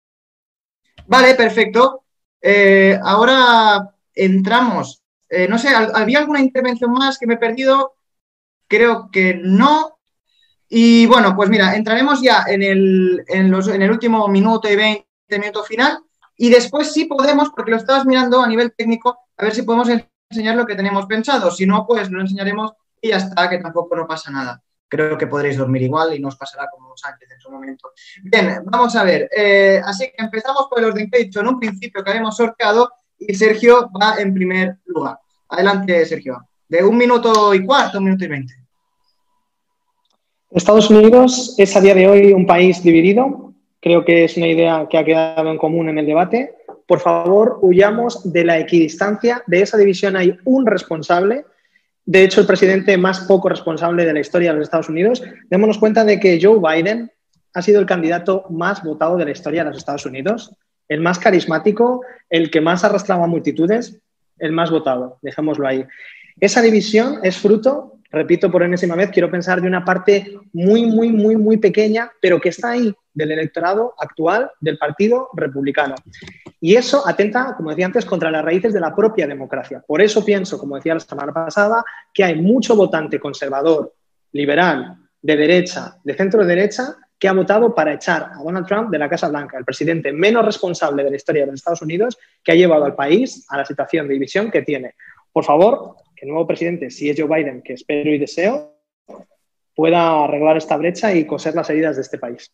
Speaker 1: Vale, perfecto. Eh, ahora entramos. Eh, no sé, ¿había alguna intervención más que me he perdido? Creo que no. Y bueno, pues mira, entraremos ya en el, en los, en el último minuto y veinte minutos final. Y después sí podemos, porque lo estabas mirando a nivel técnico, a ver si podemos enseñar lo que tenemos pensado. Si no, pues lo enseñaremos y ya está, que tampoco no pasa nada. Creo que podréis dormir igual y no os pasará como Sánchez en su momento. Bien, vamos a ver. Eh, así que empezamos por el orden que he dicho en un principio que habíamos sorteado y Sergio va en primer lugar. Adelante, Sergio. De un minuto y cuarto, un minuto y veinte.
Speaker 2: Estados Unidos es a día de hoy un país dividido. Creo que es una idea que ha quedado en común en el debate. Por favor, huyamos de la equidistancia. De esa división hay un responsable. De hecho, el presidente más poco responsable de la historia de los Estados Unidos. Démonos cuenta de que Joe Biden ha sido el candidato más votado de la historia de los Estados Unidos, el más carismático, el que más arrastraba a multitudes, el más votado, dejémoslo ahí. Esa división es fruto, repito por enésima vez, quiero pensar de una parte muy, muy, muy, muy pequeña, pero que está ahí, del electorado actual del Partido Republicano. Y eso atenta, como decía antes, contra las raíces de la propia democracia. Por eso pienso, como decía la semana pasada, que hay mucho votante conservador, liberal, de derecha, de centro-derecha, que ha votado para echar a Donald Trump de la Casa Blanca, el presidente menos responsable de la historia de los Estados Unidos, que ha llevado al país a la situación de división que tiene. Por favor, que el nuevo presidente, si es Joe Biden, que espero y deseo, pueda arreglar esta brecha y coser las heridas de este país.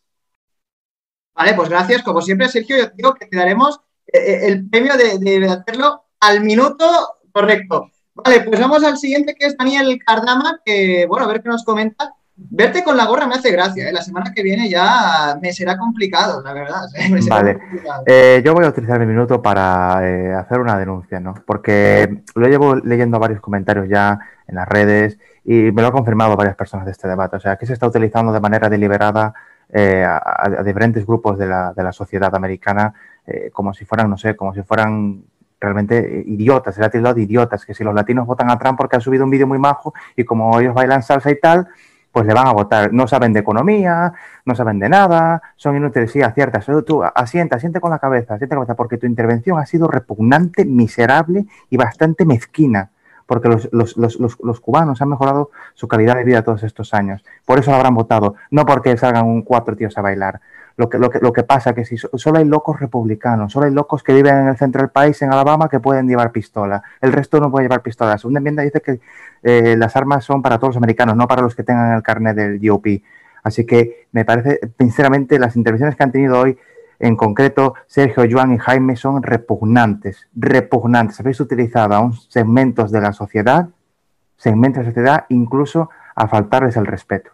Speaker 1: Vale, pues gracias. Como siempre, Sergio, yo digo que te daremos eh, el premio de, de hacerlo al minuto correcto. Vale, pues vamos al siguiente, que es Daniel Cardama, que, bueno, a ver qué nos comenta. Verte con la gorra me hace gracia, ¿eh? La semana que viene ya me será complicado, la verdad. ¿eh? Me será
Speaker 3: Vale, eh, yo voy a utilizar mi minuto para eh, hacer una denuncia, ¿no? Porque lo llevo leyendo varios comentarios ya en las redes y me lo han confirmado varias personas de este debate. O sea, que se está utilizando de manera deliberada eh, a, a diferentes grupos de la, de la sociedad americana eh, como si fueran, no sé, como si fueran realmente idiotas, se le ha tildado de idiotas, que si los latinos votan a Trump porque ha subido un vídeo muy majo y como ellos bailan salsa y tal, pues le van a votar. No saben de economía, no saben de nada, son inútiles. Sí, aciertas. Tú asienta, asiente con la cabeza, asiente con la cabeza, porque tu intervención ha sido repugnante, miserable y bastante mezquina, porque los, los, los, los, los cubanos han mejorado su calidad de vida todos estos años. Por eso lo habrán votado, no porque salgan un cuatro tíos a bailar. Lo que, lo que, lo que pasa es que si solo hay locos republicanos, solo hay locos que viven en el centro del país, en Alabama, que pueden llevar pistola. El resto no puede llevar pistola. La segunda enmienda dice que eh, las armas son para todos los americanos, no para los que tengan el carnet del G O P. Así que me parece, sinceramente, las intervenciones que han tenido hoy, en concreto Sergio, Joan y Jaime, son repugnantes, repugnantes. Habéis utilizado a un segmentos de la sociedad, segmentos de la sociedad, incluso a faltarles el respeto.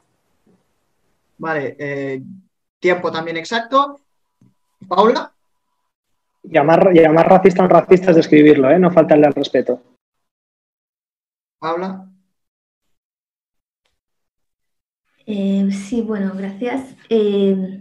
Speaker 1: Vale, eh... tiempo también exacto. Paula.
Speaker 2: Llamar, llamar racista a un racista es describirlo, ¿eh? No faltarle al respeto.
Speaker 1: Paula.
Speaker 4: Eh, sí, bueno, gracias. Eh,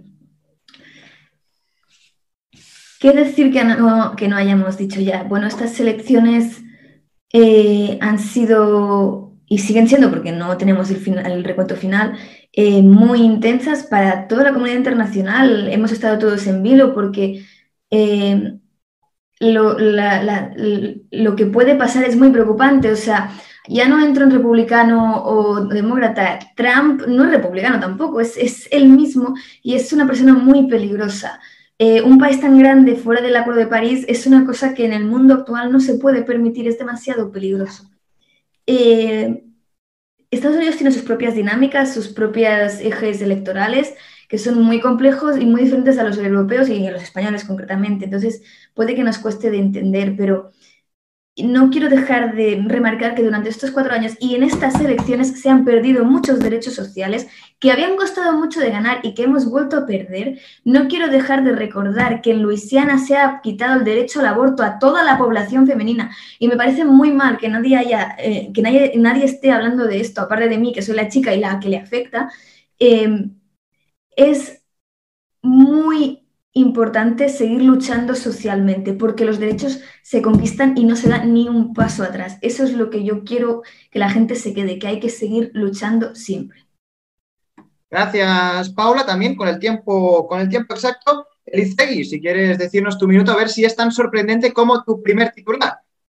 Speaker 4: ¿Qué decir que no, que no hayamos dicho ya? Bueno, estas elecciones eh, han sido, y siguen siendo, porque no tenemos el, final, el recuento final, Eh, muy intensas para toda la comunidad internacional. Hemos estado todos en vilo porque eh, lo, la, la, lo que puede pasar es muy preocupante. O sea, ya no entro en republicano o demócrata. Trump no es republicano tampoco, es, es él mismo y es una persona muy peligrosa. Eh, un país tan grande fuera del Acuerdo de París es una cosa que en el mundo actual no se puede permitir, es demasiado peligroso. Eh, Estados Unidos tiene sus propias dinámicas, sus propios ejes electorales, que son muy complejos y muy diferentes a los europeos y a los españoles concretamente. Entonces, puede que nos cueste de entender, pero no quiero dejar de remarcar que durante estos cuatro años y en estas elecciones se han perdido muchos derechos sociales que habían costado mucho de ganar y que hemos vuelto a perder. No quiero dejar de recordar que en Luisiana se ha quitado el derecho al aborto a toda la población femenina y me parece muy mal que nadie, haya, eh, que nadie, nadie esté hablando de esto, aparte de mí, que soy la chica y la que le afecta. Eh, es muy importante seguir luchando socialmente porque los derechos se conquistan y no se da ni un paso atrás. Eso es lo que yo quiero que la gente se quede, que hay que seguir luchando siempre.
Speaker 1: Gracias, Paula. También con el tiempo, con el tiempo exacto. Elizegui, si quieres decirnos tu minuto, a ver si es tan sorprendente como tu primer titular.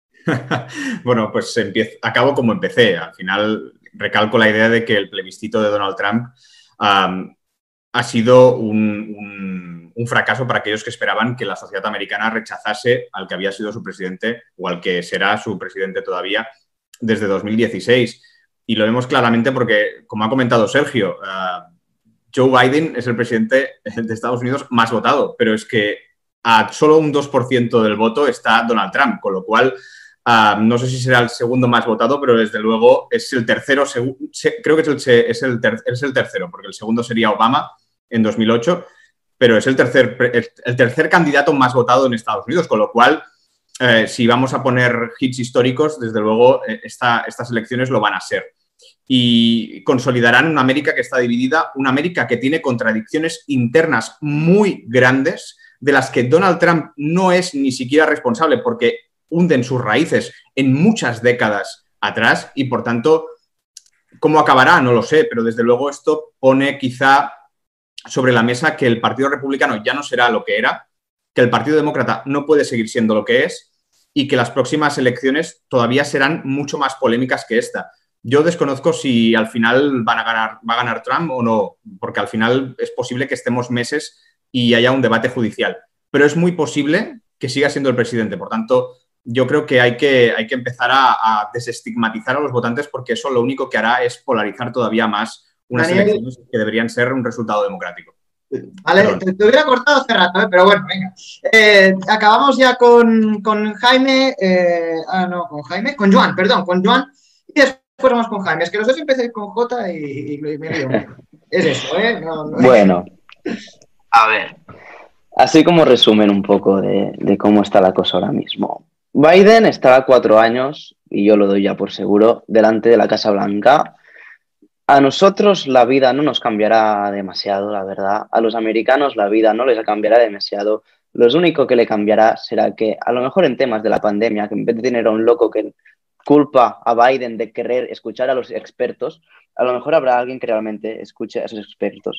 Speaker 5: Bueno, pues empiezo, acabo como empecé. Al final recalco la idea de que el plebiscito de Donald Trump um, ha sido un, un, un fracaso para aquellos que esperaban que la sociedad americana rechazase al que había sido su presidente o al que será su presidente todavía desde dos mil dieciséis. Y lo vemos claramente porque, como ha comentado Sergio, uh, Joe Biden es el presidente de Estados Unidos más votado, pero es que a solo un dos por ciento del voto está Donald Trump, con lo cual uh, no sé si será el segundo más votado, pero desde luego es el tercero, creo que es el, es, el ter, es el tercero, porque el segundo sería Obama en dos mil ocho, pero es el tercer, el tercer candidato más votado en Estados Unidos, con lo cual, eh, si vamos a poner hits históricos, desde luego esta, estas elecciones lo van a ser. Y consolidarán una América que está dividida, una América que tiene contradicciones internas muy grandes, de las que Donald Trump no es ni siquiera responsable porque hunden sus raíces en muchas décadas atrás y, por tanto, ¿cómo acabará? No lo sé, pero desde luego esto pone quizá sobre la mesa que el Partido Republicano ya no será lo que era, que el Partido Demócrata no puede seguir siendo lo que es y que las próximas elecciones todavía serán mucho más polémicas que esta. Yo desconozco si al final van a ganar, va a ganar Trump o no, porque al final es posible que estemos meses y haya un debate judicial. Pero es muy posible que siga siendo el presidente. Por tanto, yo creo que hay que, hay que empezar a, a desestigmatizar a los votantes porque eso lo único que hará es polarizar todavía más unas Daniel, elecciones que deberían ser un resultado democrático.
Speaker 1: Vale, te, te hubiera cortado hace rato, ¿eh? Pero bueno, venga. Eh, acabamos ya con, con Jaime, eh, ah, no, con Jaime, con Joan, perdón, con Joan, y después vamos con Jaime. Es que los dos empecé con J y, y, y me lío. Es eso, ¿eh? No, no,
Speaker 6: bueno, a ver, así como resumen un poco de, de cómo está la cosa ahora mismo. Biden estará cuatro años, y yo lo doy ya por seguro, delante de la Casa Blanca. A nosotros la vida no nos cambiará demasiado, la verdad. A los americanos la vida no les cambiará demasiado. Lo único que le cambiará será que, a lo mejor en temas de la pandemia, que en vez de tener a un loco que culpa a Biden de querer escuchar a los expertos, a lo mejor habrá alguien que realmente escuche a esos expertos.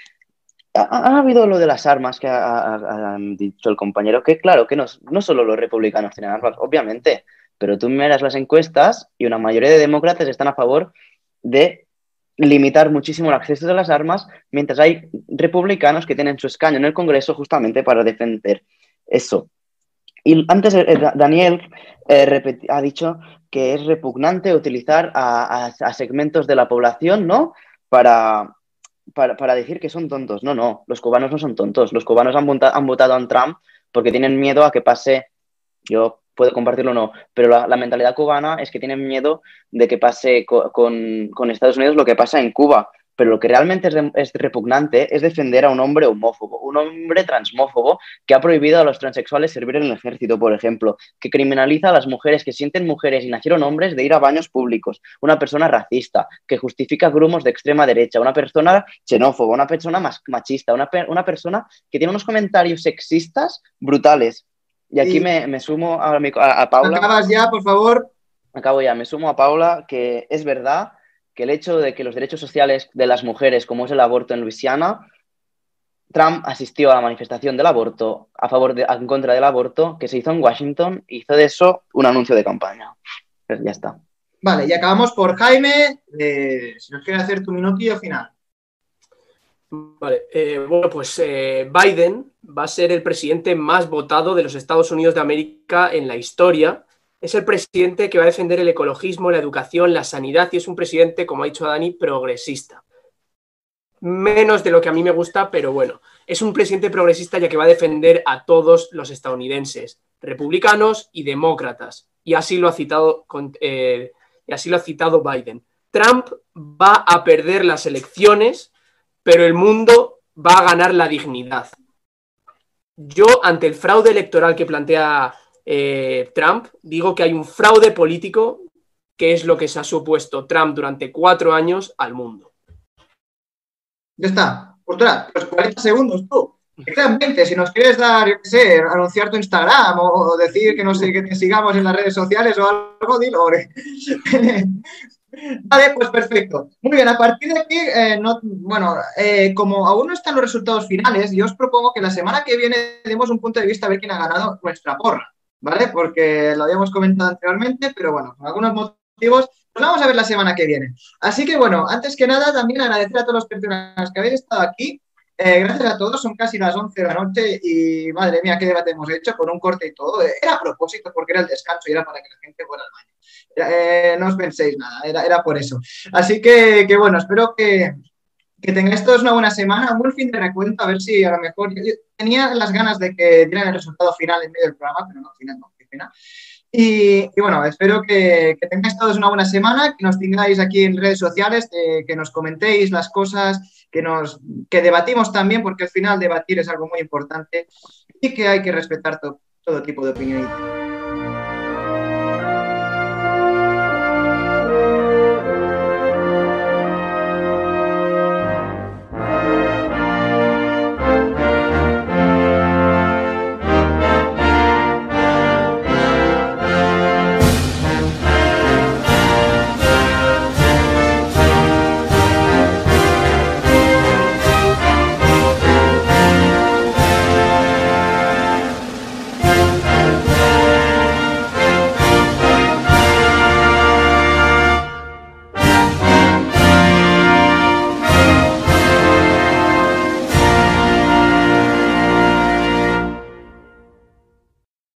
Speaker 6: Ha, ha habido lo de las armas que ha, ha, ha dicho el compañero, que claro, que no, no solo los republicanos tienen armas, obviamente, pero tú miras las encuestas y una mayoría de demócratas están a favor de limitar muchísimo el acceso a las armas, mientras hay republicanos que tienen su escaño en el Congreso justamente para defender eso. Y antes eh, Daniel eh, repeti- ha dicho que es repugnante utilizar a, a, a segmentos de la población, ¿no? Para, para, para decir que son tontos. No, no, los cubanos no son tontos. Los cubanos han, vota- han votado a Trump porque tienen miedo a que pase, yo puedo compartirlo o no, pero la, la mentalidad cubana es que tienen miedo de que pase co- con, con Estados Unidos lo que pasa en Cuba. Pero lo que realmente es, de, es repugnante es defender a un hombre homófobo, un hombre transmófobo que ha prohibido a los transexuales servir en el ejército, por ejemplo, que criminaliza a las mujeres que sienten mujeres y nacieron hombres de ir a baños públicos, una persona racista, que justifica grumos de extrema derecha, una persona xenófoba, una persona más machista, una, una persona que tiene unos comentarios sexistas brutales. Y aquí y me, me sumo a, a, a Paula.
Speaker 1: Acabas ya, por favor.
Speaker 6: Acabo ya, me sumo a Paula, que es verdad que el hecho de que los derechos sociales de las mujeres, como es el aborto en Luisiana, Trump asistió a la manifestación del aborto, a favor de, en contra del aborto, que se hizo en Washington, y hizo de eso un anuncio de campaña. Pues ya está.
Speaker 1: Vale, y acabamos por Jaime, eh, si nos quiere hacer tu minutillo final.
Speaker 7: Vale, eh, bueno, pues eh, Biden va a ser el presidente más votado de los Estados Unidos de América en la historia. Es el presidente que va a defender el ecologismo, la educación, la sanidad, y es un presidente, como ha dicho Dani, progresista. Menos de lo que a mí me gusta, pero bueno, es un presidente progresista ya que va a defender a todos los estadounidenses, republicanos y demócratas, y así lo ha citado, eh, y así lo ha citado Biden. Trump va a perder las elecciones, pero el mundo va a ganar la dignidad. Yo, ante el fraude electoral que plantea Eh, Trump, digo que hay un fraude político, que es lo que se ha supuesto Trump durante cuatro años al mundo.
Speaker 1: Ya está. Ostras, pues cuarenta segundos tú. Que quedan veinte. Si nos quieres dar, yo qué sé, anunciar tu Instagram o decir que no sé, que te sigamos en las redes sociales o algo, dilo. Vale, pues perfecto. Muy bien, a partir de aquí, eh, no, bueno, eh, como aún no están los resultados finales, yo os propongo que la semana que viene demos un punto de vista a ver quién ha ganado nuestra porra, ¿vale? Porque lo habíamos comentado anteriormente, pero bueno, por algunos motivos, pues vamos a ver la semana que viene. Así que bueno, antes que nada, también agradecer a todos los personas que habéis estado aquí. Eh, gracias a todos, son casi las once de la noche y madre mía, qué debate hemos hecho con un corte y todo. Era a propósito porque era el descanso y era para que la gente fuera al baño. Eh, no os penséis nada, era, era por eso. Así que, que bueno, espero que, que tengáis todos una buena semana, un buen fin de recuento, a ver si a lo mejor... Yo tenía las ganas de que dieran el resultado final en medio del programa, pero no, al final no, qué pena. Y, y bueno, espero que, que tengáis todos una buena semana, que nos tengáis aquí en redes sociales, eh, que nos comentéis las cosas, que, nos, que debatimos también, porque al final debatir es algo muy importante y que hay que respetar to, todo tipo de opiniones.